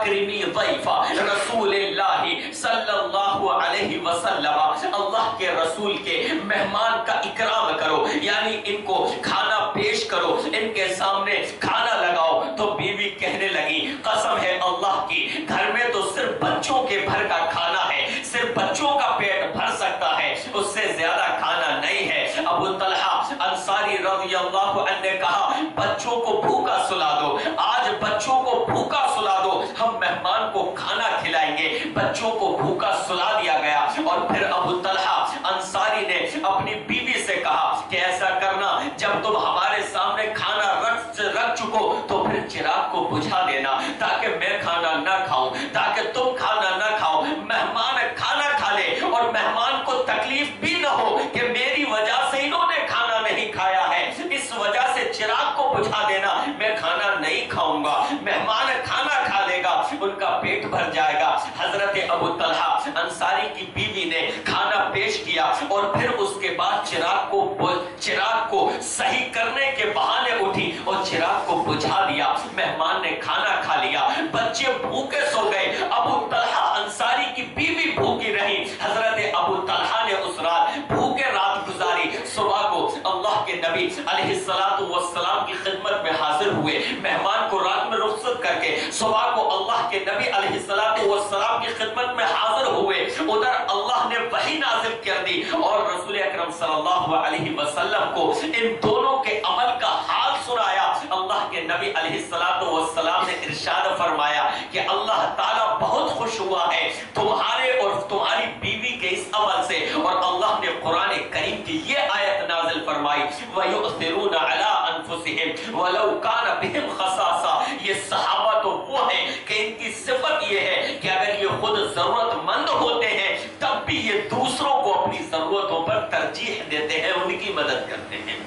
اکرمی ضیفا رسول اللہ صلی اللہ علیہ وسلم، اللہ کے رسول کے مہمان کا اکرام کرو، یعنی ان کو کھانا پیش کرو، ان کے سامنے کھانا لگاؤ۔ تو بیوی کہنے لگی قسم ہے اللہ کی، گھر میں تو صرف بچوں کے بھر کا کھانا ہے، صرف بچوں کا پیٹ بھر سکتا ہے، اس سے زیادہ کھانا نہیں ہے۔ ابو طلحہ انصاری رضی اللہ عنہ نے کہا بچوں کو بھوکا سلا دو، آج بچوں کو بھوکا سلا دو، ہم مہمان کو کھانا کھلائیں گے۔ بچوں کو بھوکا سلا دیا گیا، اور پھر ابو طلحہ انصاری نے اپنی بیوی سے کہا کہ ایسا کرنا، جب تم ہمارے سامنے کھانا رکھ رکھ چکو تو پھر چراغ کو بجھا دینا، تاکہ میں کھانا نہ کھاؤں، تاکہ تم کھانا نہ کھاؤ، مہمان کھانا کھا لے اور مہمان کو تکلیف بھی نہ ہو کہ میری وجہ سے انہوں نے کھانا نہیں کھایا ہے، اس وجہ سے چراغ کو بجھا دینا، میں کھانا نہیں کھاؤں گا، مہمان کھانا کھا لے گا، ان کا پیٹ بھر جائے گا۔ حضرت ابو طلحہ انصاری کی بیوی نے کھانا پیش کیا، اور پھر اس کے بعد چراغ کو چراغ کو صحیح کرنے کے بہانے اٹھی اور چراغ کو بجھا دیا۔ مہمان نے کھانا کھا لیا، بچے بھوکے سو گئے، ابو طلحہ انصاری کی بیوی بھوکی رہی۔ حضرت ابو طلحہ نے اس رات بھوکے رات گزاری، صبح کو اللہ کے نبی علیہ الصلوۃ والسلام کی خدمت میں حاضر ہوئے، مہمان کو رات میں رخصت کر کے صبح کو اللہ کے نبی علیہ الصلوۃ والسلام کی خدمت میں حاضر ہوئے۔ ادھر اللہ نے وحی نازل کر دی اور رسول اکرم صلی اللہ علیہ وسلم کو ان دونوں کے عمل کا حال سنایا۔ اللہ کے نبی علیہ الصلوۃ والسلام نے ارشاد فرمایا کہ اللہ تعالیٰ بہت خوش ہوا ہے تمہارے اور تمہاری بیوی کے اس عمل سے، اور اللہ نے قرآن کریم کی یہ آیت نازل فرمائی وَيُؤْثِرُونَ عَلَىٰ أَنفُسِهِمْ وَلَوْ كَانَ بِهِمْ خَصَاصَةٌ۔ یہ صحابہ تو وہ ہیں کہ ان کی صفت یہ ہے کہ اگر یہ خود ضرورت مند ہوتے ہیں تب بھی یہ دوسروں کو اپنی ضرورتوں پر ترجیح دیتے ہیں، ان کی مدد کرتے ہیں۔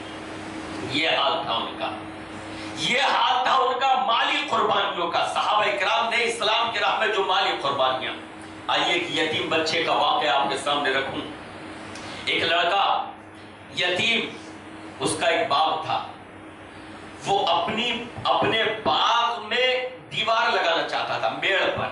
یہ حال تھا ان کا، یہ حال تھا ان کا مالی قربانیوں کا۔ صحابہ اکرام نے اسلام کی راہ میں جو مالی قربانیاں، آئیے ایک یتیم بچے کا واقعہ آپ کے سامنے رکھوں۔ ایک لڑکا یتیم، اس کا ایک باغ تھا، وہ اپنی اپنے باغ میں دیوار لگانا چاہتا تھا میڑ پر،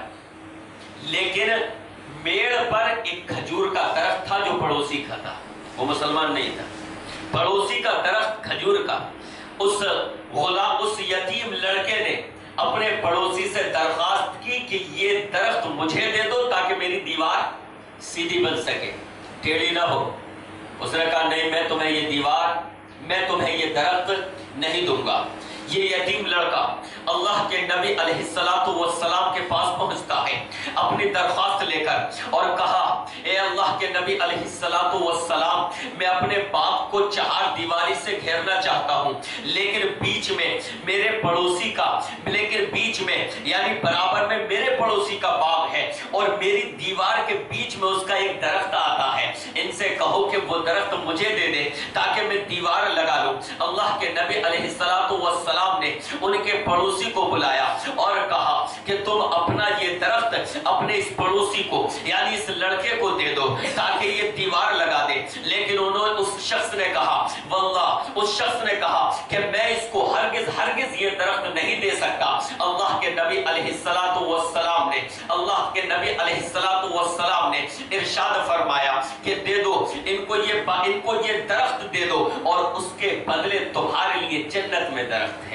لیکن میڑ پر ایک کھجور کا درخت تھا جو پڑوسی کا تھا، وہ مسلمان نہیں تھا، پڑوسی کا درخت کھجور کا۔ اس غلام اس یتیم لڑکے نے اپنے پڑوسی سے درخواست کی کہ یہ درخت مجھے دے دو تاکہ میری دیوار سیدھی بن سکے، ٹیڑھی نہ ہو۔ اس نے کہا نہیں، میں تمہیں یہ دیوار، میں تمہیں یہ درخت نہیں دوں گا۔ یہ یتیم لڑکا اللہ کے نبی علیہ الصلوۃ والسلام کے پاس پہنچتا ہے اپنی درخواست لے کر، اور کہا اے اللہ کے نبی علیہ الصلوۃ والسلام، میں اپنے باغ کو چہار دیواری سے گھیرنا چاہتا ہوں، لیکن بیچ میں میرے پڑوسی کا لیکن بیچ میں یعنی برابر میں میرے پڑوسی کا باغ ہے، اور میری دیوار کے بیچ میں اس کا ایک درخت آتا ہے، ان سے کہو کہ وہ درخت مجھے دے دے تاکہ میں دیوار لگا لوں۔ اللہ کے نبی علیہ الصلوۃ والسلام نے ان کے پڑوسی کو بلایا اور کہا کہ تم اپنا یہ درخت اپنے اس پڑوسی کو یعنی اس لڑکے کو دے دو تاکہ یہ دیوار لگا دے۔ لیکن انہوں نے اس شخص نے کہا واللہ اس شخص نے کہا کہ میں اس کو ہرگز ہرگز یہ درخت نہیں دے سکتا۔ اللہ کے نبی علیہ الصلوۃ والسلام نے اللہ کے نبی علیہ الصلوۃ والسلام نے ارشاد فرمایا کہ دے دو ان کو یہ ان کو یہ درخت دے دو، اور اس کے بدلے تمہارے لیے جنت میں درخت ہے،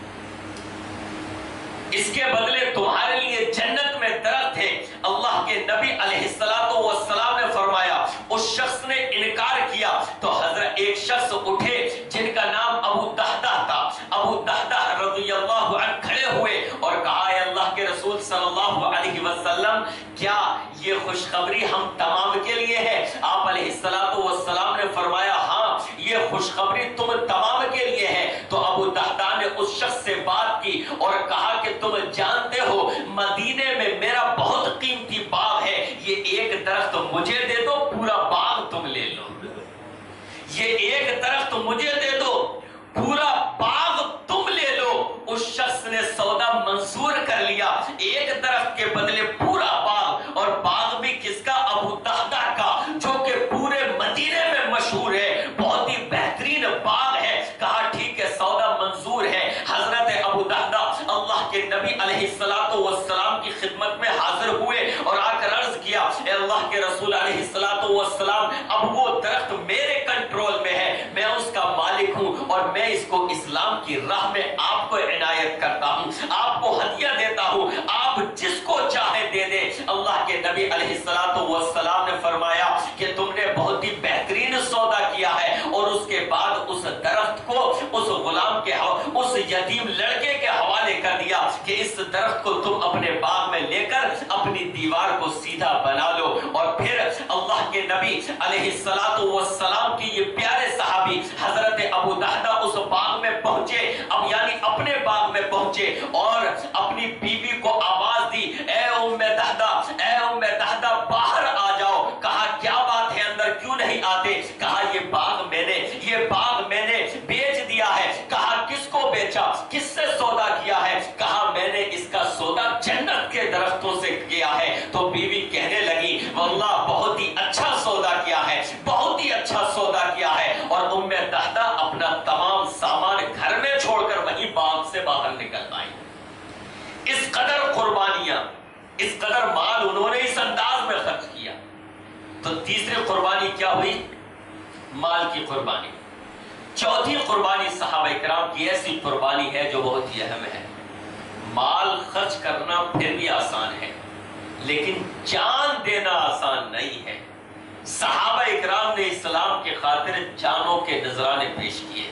اس کے بدلے تمہارے لیے جنت میں درخت ہے۔ اللہ کے نبی علیہ الصلوۃ والسلام نے فرمایا اس شخص نے انکار کیا تو حضرت ایک شخص اٹھے جن کا نام ابو دہدہ تھا، ابو دہدہ رضی اللہ عنہ کھڑے ہوئے اور کہا اے اللہ کے رسول صلی اللہ علیہ وسلم، کیا یہ خوشخبری ہم تمام کے لیے ہے؟ آپ علیہ الصلوۃ والسلام نے فرمایا ہاں، یہ خوشخبری تم تمام کے لیے ہے۔ تو ابو دہدہ نے اس شخص سے بات کی اور کہا کہ تم جانتے ہو مدینے میں میرا بہت قیمتی باغ ہے، یہ ایک درخت مجھے دے دو، پورا باغ تم لے لو۔ یہ ایک درخت مجھے دے دو، پورا باغ تم لے لو۔ اس شخص نے سودا منظور کر لیا، ایک درخت کے بدلے پورا باغ، اور باغ بھی کس کا؟ ابو دہدہ کا، جو کہ پورے مدینے میں مشہور ہے، بہت ہی بہترین باغ ہے۔ کہا ٹھیک ہے، سودا منظور ہے۔ حضرت ابو دہدہ اللہ کے نبی علیہ الصلوۃ والسلام کی حاضر ہوئے اور آ کر عرض کیا اے اللہ کے رسول علیہ الصلوۃ والسلام اب وہ درخت میرے کنٹرول میں ہے، میں اس کا مالک ہوں اور میں اس کو اسلام کی راہ میں آپ کو عنایت کرتا ہوں، آپ کو ہدیہ دیتا ہوں، آپ جس کو چاہے دے دے۔ اللہ کے نبی علیہ الصلوۃ والسلام نے فرمایا کہ تم نے بہت ہی بہترین سودا کیا ہے، اور اس کے بعد اس درخت کو اس غلام کے اس یتیم لڑکے کے حوالے کر دیا کہ اس درخت کو تم اپنے باغ میں لے کر اپنی دیوار کو سیدھا بنا لو۔ اور پھر اللہ کے نبی علیہ الصلوۃ والسلام کی یہ پیارے صحابی حضرت ابو دہدہ اس باغ میں پہنچے، اب یعنی اپنے باغ میں پہنچے اور اپنی بیوی کو آواز دی اے ام دہدہ، اے ام دہدہ باہر آ جاؤ۔ کہا کیا بات ہے، اندر کیوں نہیں آتے؟ کہا یہ باغ میں نے یہ باغ میں نے بیچ دیا ہے۔ کہا کس کو بیچا، کس سے سودا کیا ہے؟ کہا میں نے اس کا سودا جنت کے درختوں سے کیا ہے۔ تو بیوی کہنے لگی واللہ بہت ہی اچھا سودا کیا ہے، بہت ہی اچھا سودا کیا ہے۔ اور ام دہدہ اپنا تمام سامان گھر میں چھوڑ کر وہیں باغ سے باہر نکل آئی۔ اس قدر قربانیاں، اس قدر مال انہوں نے اس انداز میں خرچ کیا۔ تو تیسری قربانی کیا ہوئی؟ مال کی قربانی۔ چوتھی قربانی صحابہ کرام کی ایسی قربانی ہے جو بہت ہی اہم ہے۔ مال خرچ کرنا پھر بھی آسان ہے، لیکن جان دینا آسان نہیں ہے۔ صحابہ اکرام نے اسلام کی خاطر جانوں کے نذرانے پیش کیے،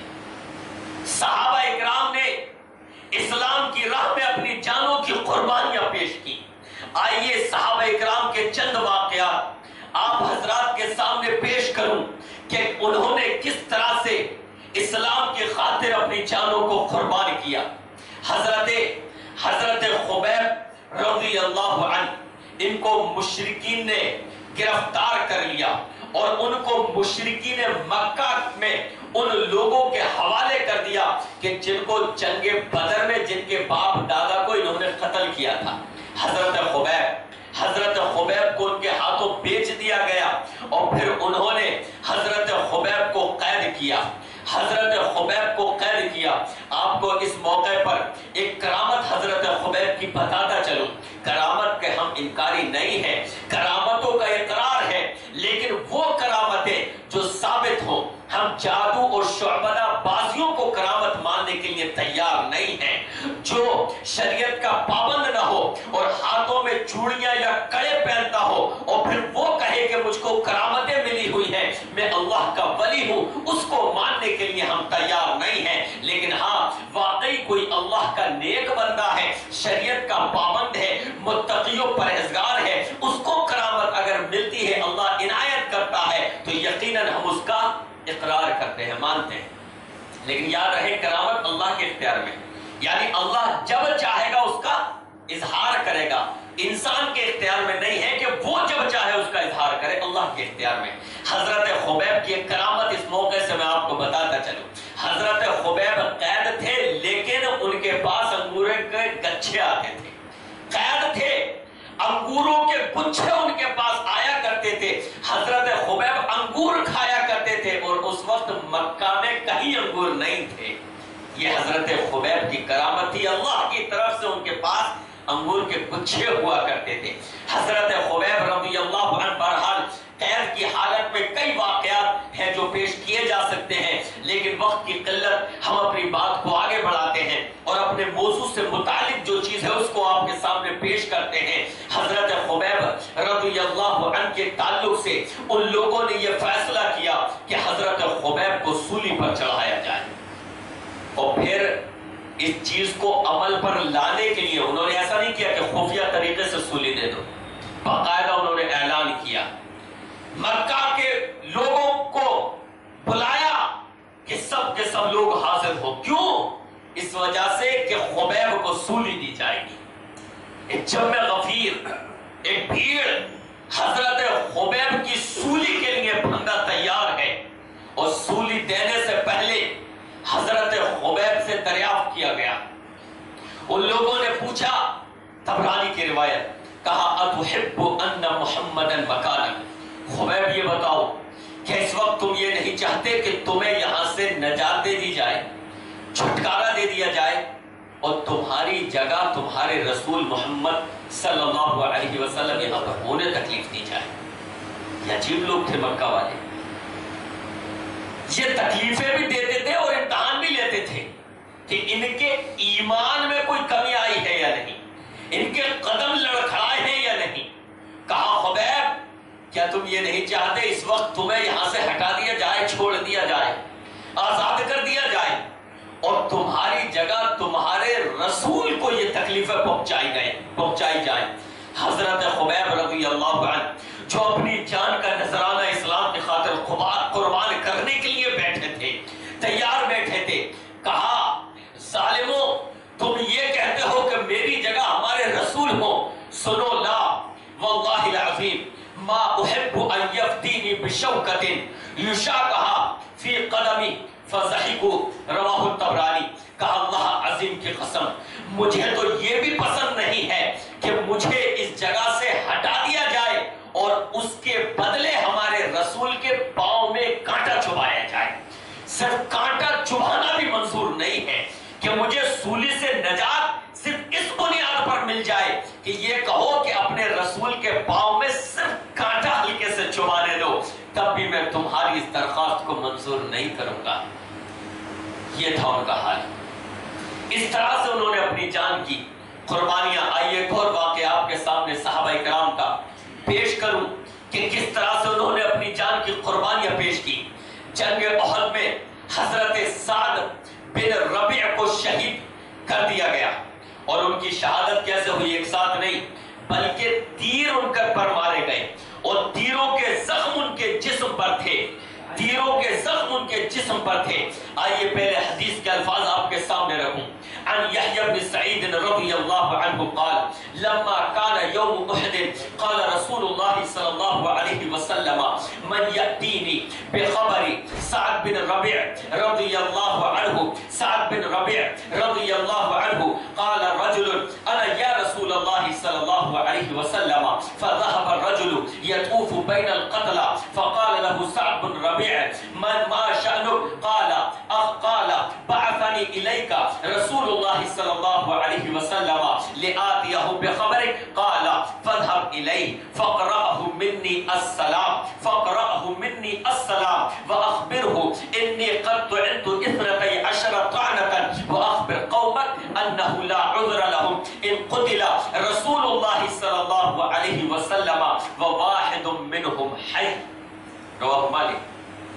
صحابہ اکرام نے اسلام کی راہ میں اپنی جانوں کی قربانیاں پیش کی۔ آئیے صحابہ اکرام کے چند واقعات آپ حضرات کے سامنے پیش کروں کہ انہوں نے کس طرح سے اسلام کی خاطر اپنی جانوں کو قربان کیا۔ حضرت حضرت خبیب رضی اللہ عنہ، ان کو مشرکین نے گرفتار کر لیا اور ان کو مشرکین مکہ میں ان لوگوں کے حوالے کر دیا کہ جن کو جنگ بدر میں جن کے باپ دادا کو انہوں نے قتل کیا تھا۔ حضرت خبیب حضرت خبیب کو ان کے ہاتھوں بیچ دیا گیا اور پھر انہوں نے حضرت خبیب کو قید کیا، حضرت خبیب کو قید کیا۔ آپ کو اس موقع پر ایک کرامت حضرت خبیب کی بتاتا چلوں۔ کرامت کے ہم انکاری نہیں ہے، کرامتوں کا اقرار ہے، لیکن وہ کرامتیں جو ثابت ہوں، ہم جادو اور شعبدہ بازیوں کو کرامت ماننے کے لیے تیار نہیں ہیں۔ جو شریعت کا پابند نہ ہو اور ہاتھوں میں چوڑیاں یا کڑے پہنتا ہو اور پھر وہ کہے کہ مجھ کو کرامتیں ملی ہوئی ہیں، میں اللہ کا ولی ہوں، اس کو ماننے کے لیے ہم تیار نہیں ہیں۔ لیکن ہاں واقعی کوئی اللہ کا نیک بندہ ہے، شریعت کا پابند ہے، متقی و پرہیزگار ہے، اس کو کرامت اگر ملتی ہے، اللہ عنایت کرتا ہے، تو یقیناً ہم اس کا اقرار کرتے ہیں، مانتے ہیں۔ لیکن یاد رہے کرامت اللہ کے اختیار میں، یعنی اللہ جب چاہے گا اس کا اظہار کرے گا، انسان کے اختیار میں نہیں ہے کہ وہ جب چاہے اس کا اظہار کرے، اللہ کے اختیار میں۔ حضرت خبیب کی ایک کرامت اس موقع سے میں آپ کو بتاتا چلوں۔ حضرت خبیب قید تھے، لیکن ان کے پاس انگور کے گچھے آتے تھے، قید تھے، انگوروں کے گچھے ان کے پاس آیا کرتے تھے۔ حضرت خبیب انگور کھایا کرتے تھے اور اس وقت مکہ میں کہیں انگور نہیں تھے۔ یہ حضرت خبیب کی کرامت تھی، اللہ کی طرف سے ان کے پاس انگور کے گچھے ہوا کرتے تھے۔ حضرت خبیب رضی اللہ عنہ بہرحال قید کی حالت میں کئی واقعات ہیں جو پیش کیے جا سکتے ہیں، لیکن وقت کی قلت ہم اپنی بات کو آگے بڑھاتے ہیں اور اپنے موضوع سے متعلق جو چیز ہے اس کو آپ کے سامنے پیش کرتے ہیں۔ حضرت خبیب رضی اللہ عنہ کے تعلق سے ان لوگوں نے یہ فیصلہ کیا کہ حضرت خبیب کو سولی پر چڑھایا جائے، اور پھر اس چیز کو عمل پر لانے کے لیے انہوں نے ایسا نہیں کیا کہ خفیہ طریقے سے سولی دے دو، باقاعدہ انہوں نے اعلان کیا، مکہ کے لوگوں کو بلایا کہ سب کے سب لوگ حاضر ہو۔ کیوں؟ اس وجہ سے کہ خبیب کو سولی دی جائے گی۔ ایک جمع غفیر، ایک بھیڑ حضرت خبیب کی سولی کے لیے بندہ تیار ہے، اور سولی دینے سے پہلے حضرت خبیب سے دریافت کیا گیا۔ ان لوگوں نے پوچھا، طبرانی کی روایت، کہا اتحب ان محمدا مکانک، خبیب یہ بتاؤ کہ اس وقت تم یہ نہیں چاہتے کہ تمہیں یہاں سے نجات دے دی جائے، چھٹکارا دے دیا جائے؟ اور تمہاری جگہ تمہارے رسول محمد صلی اللہ علیہ وسلم یہاں پر انہیں تکلیف دی جائے. یہ عجیب لوگ تھے مکہ والے. یہ تکلیفیں بھی دیتے تھے اور امتحان بھی لیتے تھے کہ ان کے ایمان میں کوئی کمی آئی ہے یا نہیں, ان کے قدم لڑکھڑائے ہیں یا نہیں. کہا خبیب کیا تم یہ نہیں چاہتے اس وقت تمہیں یہاں سے ہٹا دیا جائے, چھوڑ دیا جائے, آزاد کر دیا جائے اور تمہاری جگہ تمہارے رسول کو یہ تکلیفیں پہنچائی گئے پہنچائی جائیں. حضرت خبیب رضی اللہ عنہ جو اپنی جان کا نذرانہ اسلام کی خاطر قربان کرنے کے لیے بیٹھے تھے, تیار بیٹھے تھے, کہا ظالموں تم یہ کہتے ہو کہ میری جگہ ہمارے رسول ہو, سنو لا واللہ العظیم ما احب ان یفتینی بشوکت یشاکہا فی قدمی فضحکو. رواہ الطبرانی. کہا اللہ عظیم کی قسم مجھے تو یہ بھی پسند نہیں ہے کہ مجھے اس جگہ سے ہٹا دیا جائے اور اس کے بدلے ہمارے رسول کے پاؤں میں کانٹا چبھایا جائے. صرف کانٹا چبھانا بھی منظور نہیں ہے کہ مجھے سولی سے نجات صرف اس بنیاد پر مل جائے کہ یہ کہو کہ اپنے رسول کے پاؤں میں صرف کانٹا ہلکے سے چبھانے دو, تب بھی میں تمہاری اس درخواست کو منظور نہیں کروں گا. یہ تھا ان کا حال. اس طرح سے انہوں نے اپنی جان کی قربانیاں. آئیے ایک اور واقعہ آپ کے سامنے صحابہ کرام کا پیش کروں کہ کس طرح سے انہوں نے اپنی جان کی قربانیاں پیش کی. جنگ احد میں حضرت سعد بن ربیع کو شہید کر دیا گیا اور ان کی شہادت کیسے ہوئی؟ ایک ساتھ نہیں بلکہ تیر ان پر مارے گئے اور تیروں کے زخم ان کے جسم پر تھے, تیروں کے زخم ان کے جسم پر تھے. آئیے پہلے حدیث کے الفاظ آپ کے سامنے رکھوں. عن يحيى بن سعيد رضي الله عنه قال لما كان يوم احد قال رسول الله صلى الله عليه وسلم من يأتيني بخبر سعد بن ربيع رضي الله عنه سعد بن ربيع رضي الله عنه قال رجل انا يا رسول الله صلى الله عليه وسلم فذهب الرجل يطوف بين القتلى فقال له سعد بن ربيع من ما شأنك قال اخ قال بعثني اليك رسول الله صلى الله عليه وسلم لآتيه بخبرك قال فاذهب إليه فاقرأه مني السلام فاقرأه مني السلام وأخبره إني قد طعنت اثنتي عشر طعنة وأخبر قومك أنه لا عذر لهم إن قتل رسول الله صلى الله عليه وسلم وواحد منهم حي. رواه مالک.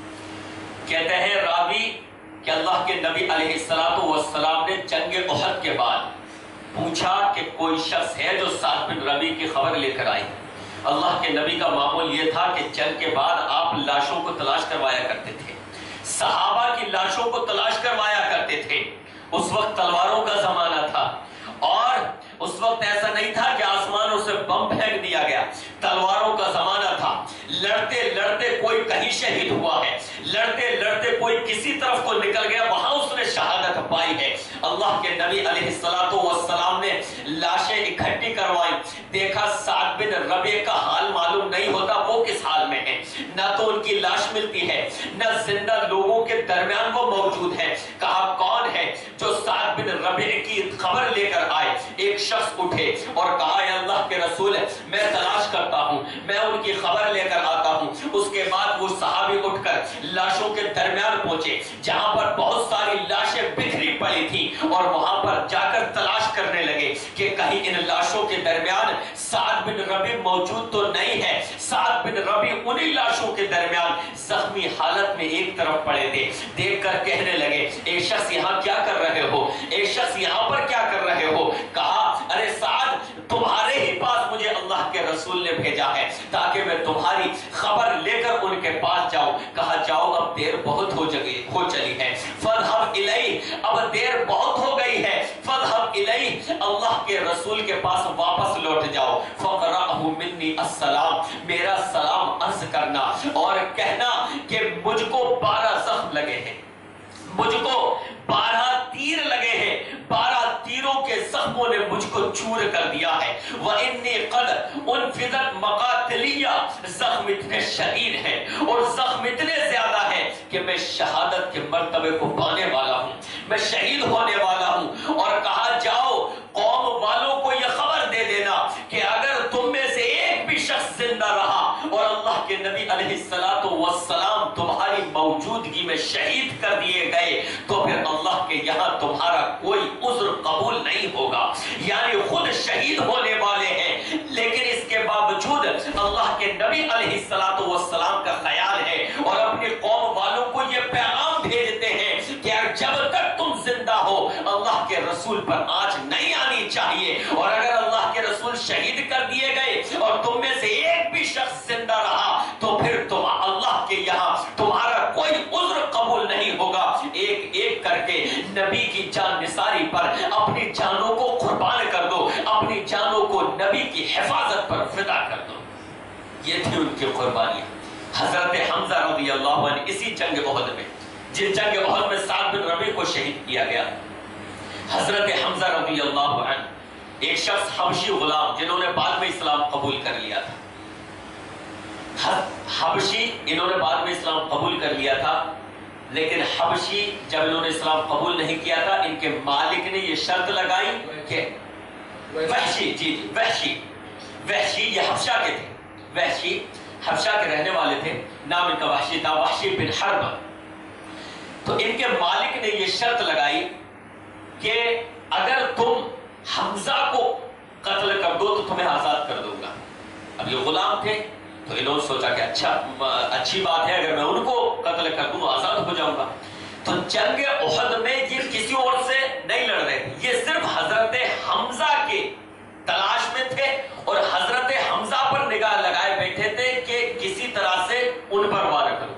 کہتے ہیں راوی کہ اللہ کے نبی علیہ السلام والسلام نے جنگ احد کے بعد پوچھا کہ کوئی شخص ہے جو سعد بن ربیع کی خبر لے کر آئی. اللہ کے نبی کا معمول یہ تھا کہ جنگ کے بعد آپ لاشوں کو تلاش کروایا کرتے تھے, صحابہ کی لاشوں کو تلاش کروایا کرتے تھے. اس وقت تلواروں کا زمانہ تھا اور اس وقت ایسا نہیں تھا کہ آسمانوں سے بم پھینک دیا گیا, تلواروں کا زمانہ تھا. لڑتے لڑتے کوئی کہیں شہید ہوا ہے, لڑتے لڑتے کوئی کسی طرف کو نکل گیا, وہاں اس نے شہادت پائی ہے. اللہ کے نبی علیہ الصلوۃ والسلام نے لاشیں اکٹھی کروائی, دیکھا سعد بن ربیع کا حال معلوم نہیں ہوتا وہ کس حال میں ہے, نہ تو ان کی لاش ملتی ہے نہ زندہ لوگوں کے درمیان وہ موجود ہے. کہا کون ہے جو سعد بن ربیع کی خبر لے کر آئے. ایک شخص اٹھے اور کہا اے اللہ کے رسول میں تلاش کرتا ہوں, میں ان کی خبر لے کر آتا ہوں. اس کے بعد وہ صحابی اٹھ کر لاشوں کے درمیان پہنچے جہاں پر بہت ساری لاشیں بکھری پڑی تھی اور وہاں پر جا کر تلاش کرنے لگے کہ کہیں ان لاشوں کے درمیان سعد بن ربیع موجود تو نہیں ہے. سعد بن ربیع انہی لاشوں کے درمیان زخمی حالت میں ایک طرف پڑے تھے. دیکھ کر کہنے لگے اے شخص یہاں کیا کر رہے ہو, اے شخص یہاں پر کیا کر رہے ہو. کہا ارے سعد تمہارے ہی پاس مجھے اللہ کے رسول نے بھیجا ہے تاکہ میں تمہاری خبر لے کر ان کے پاس جاؤں. کہا جاؤ اب دیر بہت ہو جگی ہو چلی ہے. فذهب الیہ, اب دیر بہت ہو گئی ہے. فذهب الیہ, اللہ کے رسول کے پاس واپس لوٹ جاؤ. فقرأه منی السلام, میرا سلام عرض کرنا اور کہنا کہ مجھ کو بارہ زخم لگے ہیں, مجھ کو بارہ تیر لگے ہیں, بارہ تیروں کے زخموں نے مجھ کو چور کر دیا ہے. وَإِنِّي قَدْ اُنْفِذَتْ مَقَاتِلِيَّ, زخم اتنے شدید ہیں اور زخم اتنے زیادہ ہیں کہ میں شہادت کے مرتبے کو پانے والا ہوں, میں شہید ہونے والا ہوں. اور کہا نبی علیہ السلام تمہاری موجودگی میں شہید کر دیے گئے تو پھر اللہ کے یہاں تمہارا کوئی عذر قبول نہیں ہوگا. یعنی خود شہید ہونے والے ہیں لیکن اس کے باوجود اللہ کے نبی علیہ السلام کا خیال ہے اور اپنی قوم والوں کو یہ پیغام بھیجتے ہیں کہ جب تک تم زندہ ہو اللہ کے رسول پر آنچ نہیں آنی چاہیے, اور اگر اللہ کے رسول شہید کر دیے گئے اور تم میں سے ایک بھی شخص زندہ رہا تو پھر تم اللہ کے یہاں تمہارا کوئی عذر قبول نہیں ہوگا. ایک ایک کر کے نبی کی جان نثاری پر اپنی جانوں کو قربان کر دو, اپنی جانوں کو نبی کی حفاظت پر فدا کر دو. یہ تھی ان کی قربانی. حضرت حمزہ رضی اللہ عنہ اسی جنگ احد میں, جس جنگ احد میں سعد بن ربیع کو شہید کیا گیا, حضرت حمزہ رضی اللہ عنہ ایک شخص حبشی غلام جنہوں نے بعد میں اسلام قبول کر لیا تھا. حبشی انہوں نے بعد میں اسلام قبول کر لیا تھا, لیکن حبشی جب انہوں نے اسلام قبول نہیں کیا تھا ان کے مالک نے یہ شرط لگائی کہ وحشی جی جی وحشی وحشی یہ حبشہ کے تھے, وحشی حبشہ کے رہنے والے تھے, نام ان کا وحشی تھا, وحشی بن حرب. تو ان کے مالک نے یہ شرط لگائی کہ اگر تم حمزہ کو قتل کر دو تو تمہیں آزاد کر دوں گا. اب یہ غلام تھے تو انہوں نے سوچا کہ اچھا اچھی بات ہے, اگر میں ان کو قتل کر دوں آزاد ہو جاؤں گا. تو جنگ احد میں یہ کسی اور سے نہیں لڑ رہے, یہ صرف حضرت حمزہ کے تلاش میں تھے اور حضرت حمزہ پر نگاہ لگائے بیٹھے تھے کہ کسی طرح سے ان پر وار کرو,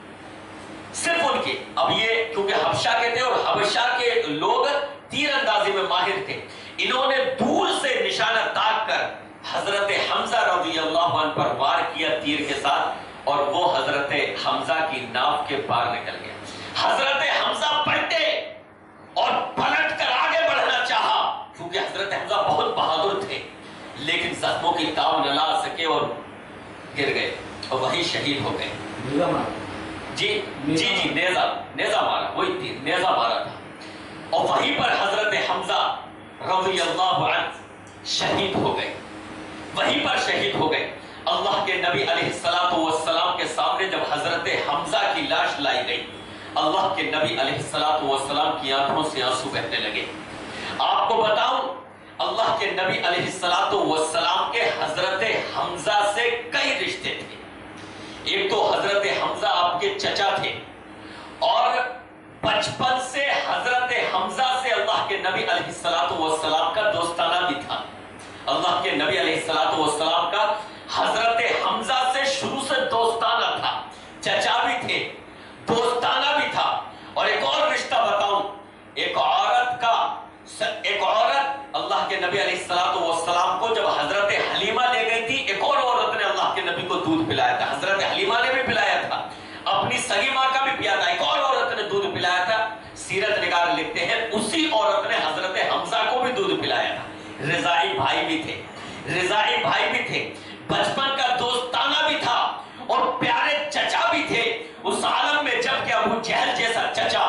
صرف ان کی. اب یہ کیونکہ حبشہ کے تھے اور حبشہ کے لوگ تیر اندازی میں ماہر تھے, انہوں نے دور سے نشانہ تاک کر حضرت حمزہ رضی اللہ عنہ پر وار کیا تیر کے ساتھ, اور وہ حضرت حمزہ کی ناف کے پار نکل گیا. حضرت حمزہ پلٹے اور پلٹ کر آگے بڑھنا چاہا کیونکہ حضرت حمزہ بہت بہادر تھے, لیکن زخموں کی تاب نہ لا سکے اور گر گئے اور وہیں شہید ہو گئے. جی جی جی نیزہ نیزہ مارا, وہی تیر نیزہ مارا تھا, اور وہیں پر حضرت حمزہ رضی اللہ عنہ شہید ہو گئے, وہیں پر شہید ہو گئے. اللہ کے نبی علیہ السلام کے سامنے جب حضرت حمزہ کی لاش لائی گئی, اللہ کے نبی علیہ السلام کی آنکھوں سے آنسو بہنے لگے. آپ کو بتاؤں اللہ کے نبی علیہ السلام کے حضرت حمزہ سے کئی رشتے تھے. ایک تو حضرت حمزہ آپ کے چچا تھے, اور بچپن سے حضرت حمزہ سے اللہ کے نبی علیہ السلام کا دوستانہ بھی تھا. اللہ کے نبی علیہ السلام کا حضرت حمزہ سے شروع سے دوستانہ تھا, چچا بھی تھے, دوستانہ بھی تھا. اور ایک اور رشتہ بتاؤں, ایک عورت کا ایک عورت اللہ کے نبی علیہ السلام کو جب حضرت حلیمہ لے گئی تھی, ایک اور عورت نے اللہ کے نبی کو دودھ پلایا تھا. حضرت حلیمہ نے بھی پلایا تھا, اپنی سگی ماں کا بھی پیا تھا, ایک اور عورت نے دودھ پلایا تھا. سیرت نگار لکھتے ہیں اسی عورت نے حضرت حمزہ کو بھی دودھ پلایا تھا. رضائی بھائی بھی تھے, رضائی بھائی بھی تھے, بچپن کا دوستانہ بھی تھا, اور پیارے چچا بھی تھے. اس عالم میں جب کہ ابو جہل جیسا چچا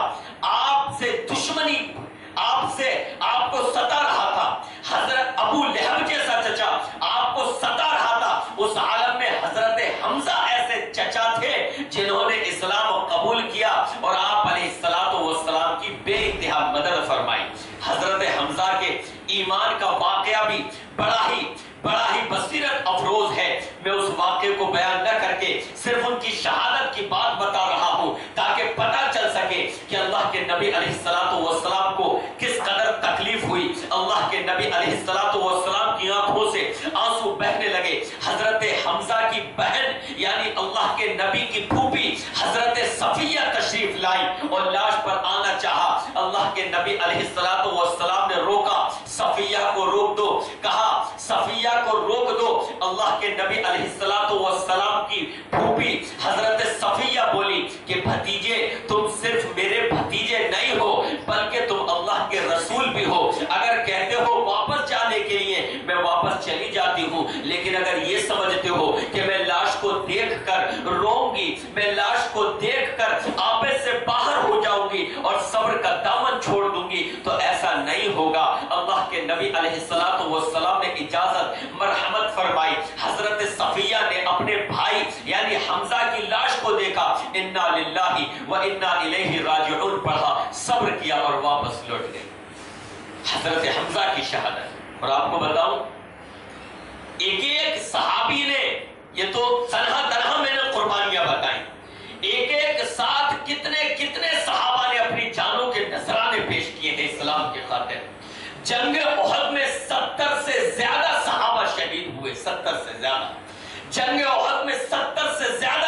آپ سے دشمنی, آپ سے آپ کو ستا رہا تھا, حضرت ابو لہب جیسا چچا آپ کو ستا رہا تھا, اس عالم میں حضرت حمزہ ایسے چچا تھے جنہوں نے اسلام قبول کیا اور آپ علیہ السلام کی بے انتہا مدد فرمائی. حضرت حمزہ کے ایمان کا واقعہ بھی بڑا ہی بڑا ہی بصیرت افروز ہے. میں اس واقعے کو بیان نہ کر کے صرف ان کی شہادت کی بات بتا رہا ہوں تاکہ پتہ چل سکے کہ اللہ کے نبی علیہ السلام کو کس قدر تکلیف ہوئی. اللہ کے نبی علیہ السلام کی آنکھوں سے آنسو بہنے لگے. حضرت حمزہ کی بہن یعنی اللہ کے نبی کی پھوپھی حضرت صفیہ تشریف لائی اور لاش پر آنا چاہا. اللہ کے نبی علیہ السلام نے روکا, صفیہ کو روک دو, کہا صفیہ کو روک دو. اللہ کے نبی علیہ السلام کی پھوپھی حضرت صفیہ بولی کہ بھتیجے تم صرف میرے بھتیجے نہیں ہو بلکہ تم اللہ کے رسول بھی ہو. اگر کہتے ہو واپس جانے کے لیے میں واپس چلی جاتی ہوں, لیکن اگر یہ سمجھتے ہو کہ میں لاش کو دیکھ کر روؤں گی, میں لاش کو دیکھ کر آپے سے باہر ہو جاؤں گی اور صبر کا دامن چھوڑ دوں گی, تو ایسا نہیں ہوگا. اللہ کے نبی علیہ السلام نے اجازت مرحمت فرمائی. حضرت صفیہ نے اپنے بھائی یعنی لِلَّهِ وَإِنَّا إِلَيْهِ رَاجِعُونَ پڑھا، صبر کیا اور واپس لوٹ گئے۔ حضرت حمزہ کی شہادت، اور آپ کو بتاؤں ایک ایک صحابی نے، یہ تو تنہا تنہا میں نے قربانیاں بتائیں، ایک ایک ساتھ کتنے کتنے صحابہ نے اپنی جانوں کے نذرانے پیش کیے ہیں اسلام کی خاطر۔ جنگ احد میں ستر سے زیادہ صحابہ شہید ہوئے، ستر سے زیادہ جنگ احد میں ستر سے زیادہ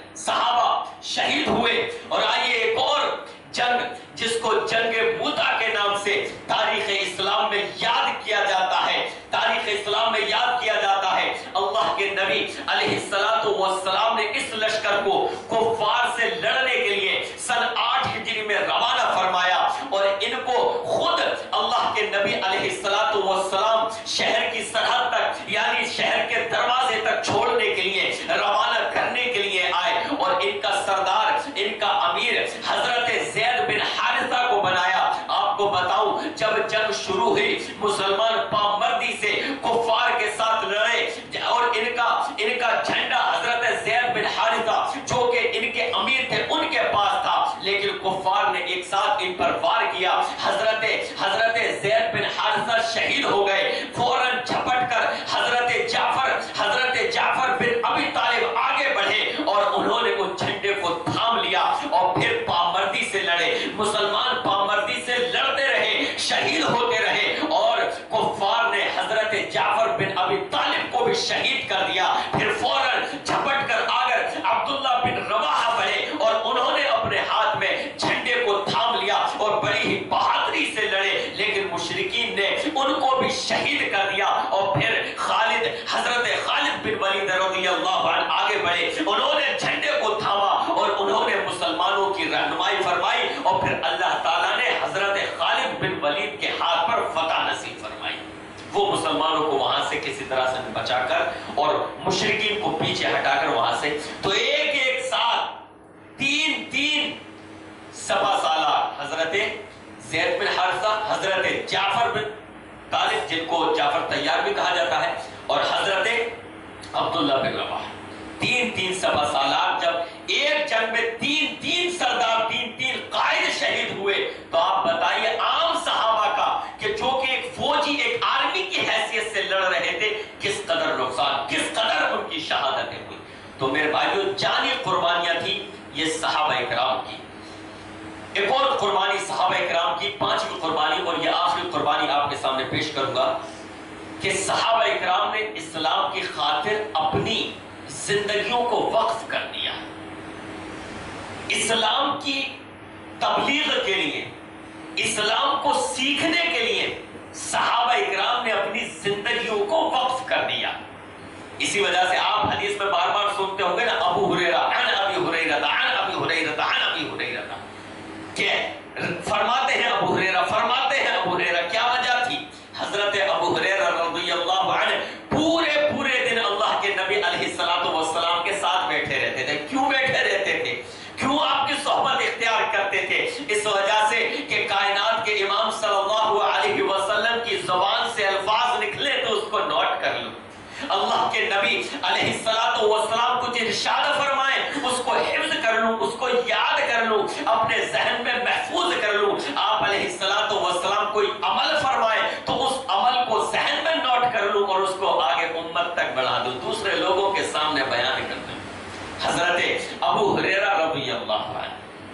صحابہ شہید ہوئے۔ اور آئیے ایک اور جنگ جس کو جنگ موتا کے نام سے تاریخ اسلام میں یاد کیا جاتا ہے، تاریخ اسلام میں یاد کیا جاتا ہے، اللہ کے نبی علیہ السلام نے اس لشکر کو کفار سے لڑنے کے لیے سن آٹھ ہجری میں روانہ فرمایا، اور ان کو خود اللہ کے نبی علیہ السلام شہر کی سرحد تک یعنی شہر کے دروازے تک چھوڑنے کے لیے روانہ کرنے کے لیے آئے، اور ان کا سردار، ان کا امیر حضرت زید بن حارثہ کو بنایا۔ آپ کو بتاؤں جب جنگ شروع ہوئی مسلمان پامردی سے کفار کے ساتھ لڑے، اور ان کا ان کا جھنڈا حضرت زید بن حارثہ جو کہ ان کے امیر تھے ان کے پاس تھا، لیکن کفار نے ایک ساتھ ان پر وار کیا۔ حضرت حضرت زید بن حارثہ شہید ہو گئے۔ فوراً جھپٹ کر حضرت جعفر حضرت جعفر بن ابی طالب آگے بڑھے اور انہوں نے اس جھنڈے کو تھام لیا اور پھر پامردی سے لڑے۔ مسلمان پامردی سے لڑتے رہے، شہید ہوتے رہے، اور کفار نے حضرت جعفر بن ابی طالب کو بھی شہید کر دیا۔ پھر فوراً جھپٹ کر آگر عبداللہ بن رواحہ بڑھے اور انہوں نے اپنے ہاتھ میں جھنڈے کو تھام لیا اور بڑی ہی بہادری سے لڑے، لیکن مشرکین نے ان کو بھی شہید کر دیا۔ اور پھر خالد حضرت خالد بن ولید رضی اللہ عنہ آگے بڑھے، انہوں نے جھنڈے کو تھاما اور انہوں نے مسلمانوں کی رہنمائی فرمائی، اور پھر اللہ تعالیٰ نے حضرت خالد بن ولید کے ہاتھ پر فتح نصیب فرمائی۔ وہ مسلمانوں کو وہاں سے کسی طرح سے بچا کر اور مشرکین کو پیچھے ہٹا کر وہاں سے، تو ایک ایک ساتھ تین تین سبا سالہ حضرت زید بن حارثہ، حضرت جعفر بن طالب جن کو جعفر طیار بھی کہا جاتا ہے، اور حضرت عبداللہ بن رواحہ، تین تین سبا سالات جب ایک جنگ میں تین تین سردار تین تین قائد شہید ہوئے، تو آپ بتائیے عام صحابہ کا کہ جو کہ ایک فوجی ایک آرمی کی حیثیت سے لڑ رہے تھے، کس قدر نقصان، کس قدر ان کی شہادتیں ہوئی۔ تو میرے بھائیو جانی قربانیاں تھی یہ صحابہ اکرام کی۔ ایک اور قربانی صحابہ اکرام کی، پانچویں قربانی، اور یہ آخری قربانی آپ کے سامنے پیش کروں گا کہ صحابہ اکرام نے اسلام کی خاطر اپنی زندگیوں کو وقف کر دیا۔ اسلام کی تبلیغ کے لیے، اسلام کو سیکھنے کے لیے صحابہ اکرام نے اپنی زندگیوں کو وقف کر دیا۔ اسی وجہ سے آپ حدیث میں بار بار سنتے ہوں گے نا، ابو ہریرہ عن ابی ہریرہ عن ابی ہریرہ عن ابی ہریرہ، کہ فرماتے ہیں ابو ہریرہ فرماتے ہیں ابو ہریرہ کیا وجہ تھی؟ حضرت ابو ہریرہ رضی اللہ عنہ پورے پورے دن اللہ کے نبی علیہ السلام کے ساتھ بیٹھے رہتے تھے۔ کیوں بیٹھے رہتے تھے؟ کیوں آپ کی صحبت اختیار کرتے تھے؟ اس وجہ سے کہ کائنات کے امام صلی اللہ علیہ وسلم کی زبان سے الفاظ نکلے تو اس کو نوٹ کر لوں، اللہ کے نبی علیہ السلام کچھ ارشاد فرمائیں اس کو حفظ کر لوں، اس کو یاد کر لوں، اپنے ذہن میں محفوظ کر لوں۔ آپ علیہ السلام کوئی عمل فرمائیں تو اس عمل کو ذہن میں نوٹ کر لوں اور اس کو آگے امت تک بڑھا دوں، دوسرے لوگوں کے سامنے بیان کر دوں۔ حضرت ابو ہریرہ رضی اللہ عنہ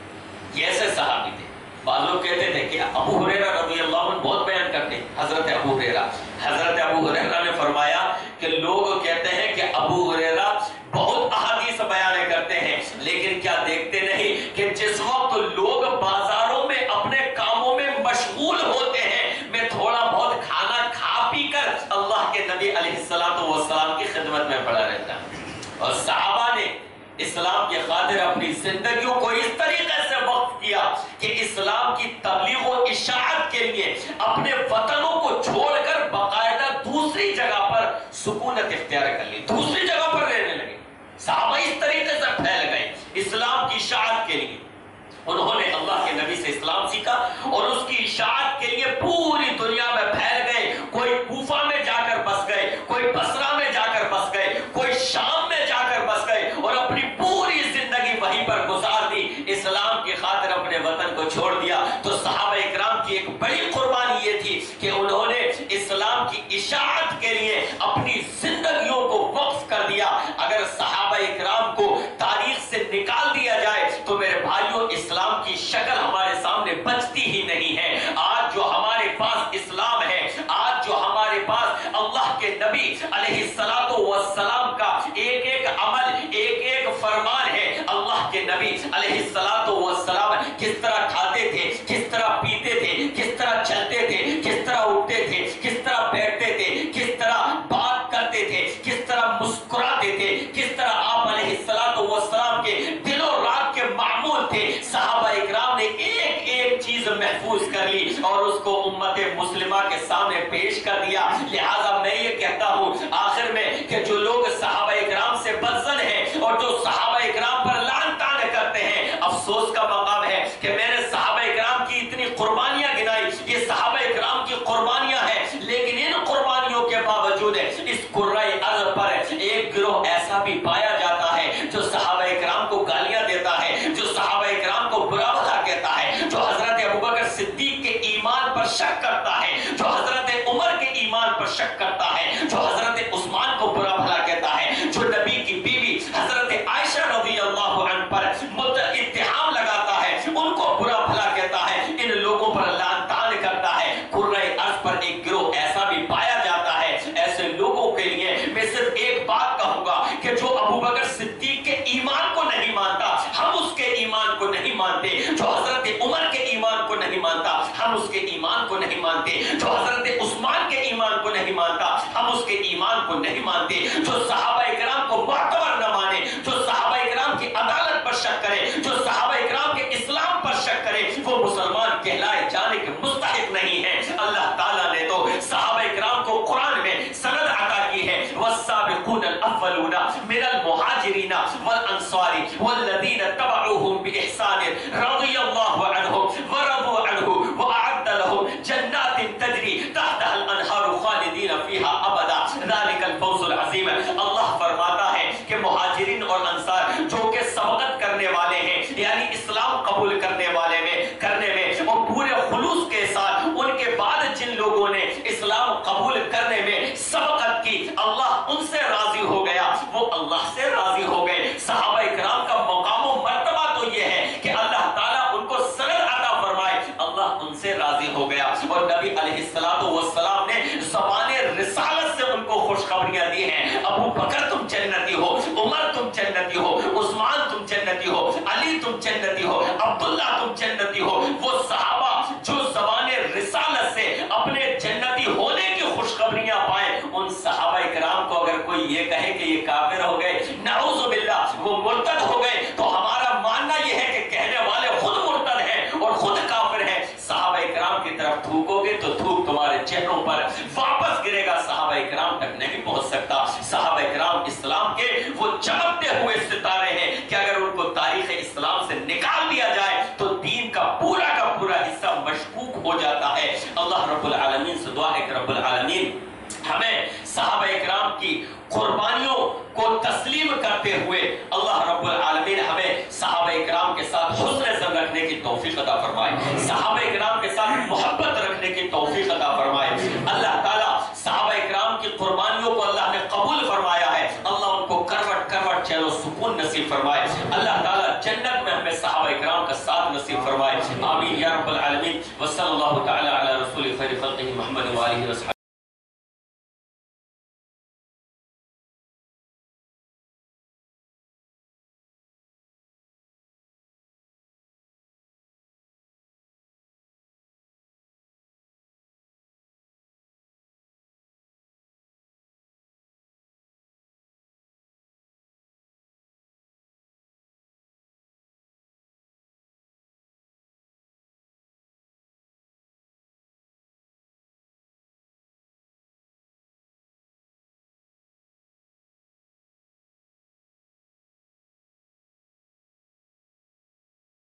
یہ ایسے صحابی تھے، بعض لوگ کہتے تھے کہ ابو ہریرہ رضی اللہ عنہ بہت بیان کرتے، حضرت ابو ہریرہ حضرت ابو ہریرہ نے فرمایا کہ لوگ کہتے ہیں کہ ابو ہریرہ بہت احادیث بیان کرتے ہیں، لیکن کیا دیکھتے نہیں کہ جس وقت لوگ بازاروں میں اپنے کاموں میں مشغول ہوتے ہیں، میں تھوڑا بہت کھانا کھا پی کر اللہ کے نبی علیہ السلام کی خدمت میں پڑا رہتا ہوں۔ اور صحابہ نے اسلام کی خاطر اپنی زندگیوں کو اس طریقے سے وقف کیا کہ اسلام کی تبلیغ و اشاعت کے لیے اپنے وطنوں کو چھوڑ کر باقاعدہ دوسری جگہ پر سکونت اختیار کر لی، دوسری جگہ پر رہنے لگے۔ صحابہ اس طریقے سے پھیل گئے اسلام کی اشاعت کے لیے، انہوں نے اللہ کے نبی سے اسلام سیکھا اور اس کی اشاعت کے لیے پوری دنیا میں پھیل گئے۔ کوئی کوفہ میں جا کر بس گئے، کوئی بصرہ میں جا کر بس گئے، کوئی شام میں جا کر بس گئے اور اپنی پوری زندگی وہیں پر گزار دی۔ اسلام اپنی زندگیوں کو وقف کر دیا. اگر صحابہ اکرام کو تاریخ سے نکال دیا جائے تو میرے بھائیوں اسلام کی شکل ہمارے سامنے بچتی ہی نہیں ہے. آج جو ہمارے پاس اسلام ہے، آج جو ہمارے پاس اللہ کے نبی علیہ الصلوۃ والسلام کا ایک ایک عمل، ایک ایک فرمان ہے. اللہ کے نبی علیہ الصلوۃ والسلام کس طرح کھاتے تھے، کس طرح پیتے تھے، کس طرح چلتے تھے، کس طرح اٹھتے تھے، کس طرح بیٹھتے تھے، کس طرح بات کرتے تھے، کس طرح مسکراتے تھے، کس طرح آپ علیہ الصلوۃ والسلام کے دل و رات کے معمول تھے. صحابہ اکرام نے ایک ایک چیز محفوظ کر لی اور اس کو امت مسلمہ کے سامنے پیش کر دیا. لہذا میں یہ کہتا ہوں آخر میں کہ جو لوگ صحابہ اکرام سے بدظن ہیں اور جو صحابہ اکرام پر لعن طعن کرتے ہیں، افسوس کا مقام ہے کہ میں نے صحابہ اکرام کی اتنی قربانیاں گنائی. یہ صحابہ اکرام کی قربانیاں ہیں، لیکن ان قربانیوں کے باوجود اس قرۂ ارض پر ایک گروہ ایسا بھی پایا جاتا ہے جو صحابہ اکرام کو گالیاں دیتا ہے، جو صحابہ اکرام کو برا بھلا کہتا ہے، جو حضرت ابوبکر صدیق کے ایمان پر شک کرتا ہے، جو حضرت عمر کے ایمان پر شک کرتا ہے، جو حضرت عثمان کو برا بھلا کہتا ہے، جو نبی کی بیوی حضرت عائشہ رضی اللہ عنہ پر اتہام لگاتا ہے، ان کو برا بھلا کہتا ہے، ان لوگوں پر لعن طعن کرتا ہے. قرۂ ارض پر ایک گروہ ایسا بھی پایا جاتا ہے. ایسے لوگوں کے لیے میں صرف ایک بات کہوں گا کہ جو ابوبکر صدیق کے ایمان کو نہیں مانتا ہم اس کے ایمان کو نہیں مانتے، جو حضرت عمر کے ایمان کو نہیں مانتا ہم اس کے ایمان کو نہیں مانتے، جو حضرت عثمان کے ایمان کو نہیں مانتا ہم اس کے ایمان کو نہیں مانتے. جو صحابہ اکرام کو معتبر نہ مانے، جو صحابہ اکرام کی عدالت پر شک کرے، جو صحابہ اکرام کے اسلام پر شک کرے، وہ مسلمان کہلائے جانے کے مستحق نہیں ہے. اللہ تعالیٰ نے تو صحابہ اکرام کو قرآن میں سند عطا کی ہے. والسابقون الاولون من المہاجرین والانصار والذین تبعوهم بإحسان رضی اللہ عنہم ورضوا عنہ وأعد لهم جنات تجری تحتها الانہار خالدین فیہا ابدا ذلک الفوز العظیم. اللہ فرماتا ہے کہ مہاجرین اور انصار جو کہ سبقت کرنے والے ہیں، یعنی اسلام قبول کرنے والے میں کرنے میں اور پورے خلوص کے ساتھ ان کے بعد جن لوگوں نے اسلام قبول کرنے میں سبقت کی، اللہ ان سے راضی ہو گیا، وہ اللہ سے راضی ہو گئے. صحابہ اکرام کا مقام و مرتبہ تو یہ ہے کہ اللہ تعالیٰ ان کو سند عطا فرمائے، اللہ ان سے راضی ہو گیا. اور نبی علیہ الصلوۃ والسلام نے زبان رسالت سے ان کو خوشخبریاں دی ہیں. ابو بکر تم جنتی ہو، عمر تم جنتی ہو، عثمان تم جنتی ہو، علی تم جنتی ہو، عبداللہ تم جنتی ہو. وہ صحابہ جو زبان رسالت سے اپنے جنتی ہونے کی خوشخبریاں پائیں، ان صحابہ اکرام کو اگر کوئی یہ کہے کہ یہ کافر ہو گئے، نعوذ باللہ وہ مرتد ہو گئے، تو ہمارا ماننا یہ ہے کہ کہنے والے خود مرتد ہیں اور خود کافر ہیں. صحابہ اکرام کی طرف تھوکو گے تو تھوک تمہارے چہروں پر واپس گرے گا، صحابہ اکرام تک نہیں پہنچ سکتا. صحابہ اکرام اسلام کے وہ چمکتے ہوئے ستارے ہیں کہ اگر ان کو تاریخ اسلام سے نکال دیا جائے تو دین کا پورا کا پورا حصہ مشکوک ہو جاتا ہے. اللہ رب العالمین سے دعا ہے کہ رب العالمین ہمیں صحابہ اکرام کی قربانیوں کو تسلیم کرتے ہوئے اللہ رب العالمین ہمیں صحابہ اکرام کے ساتھ حسن ظن رکھنے کی توفیق عطا فرمائے، صحابہ اکرام کے ساتھ محبت رکھنے کی توفیق عطا فرمائے. اللہ تعالیٰ صحابہ اکرام کی قربانیوں کو اللہ نے قبول فرمایا ہے، اللہ ان کو کروٹ کروٹ چین و سکون نصیب فرمائے. اللہ تعالیٰ جنت میں ہمیں صحابہ اکرام کا ساتھ نصیب فرمائے. آمین یا رب العالمین. وصلی اللہ تعالی علی رسول خیر خلقہ محمد و آلہ وصحبہ.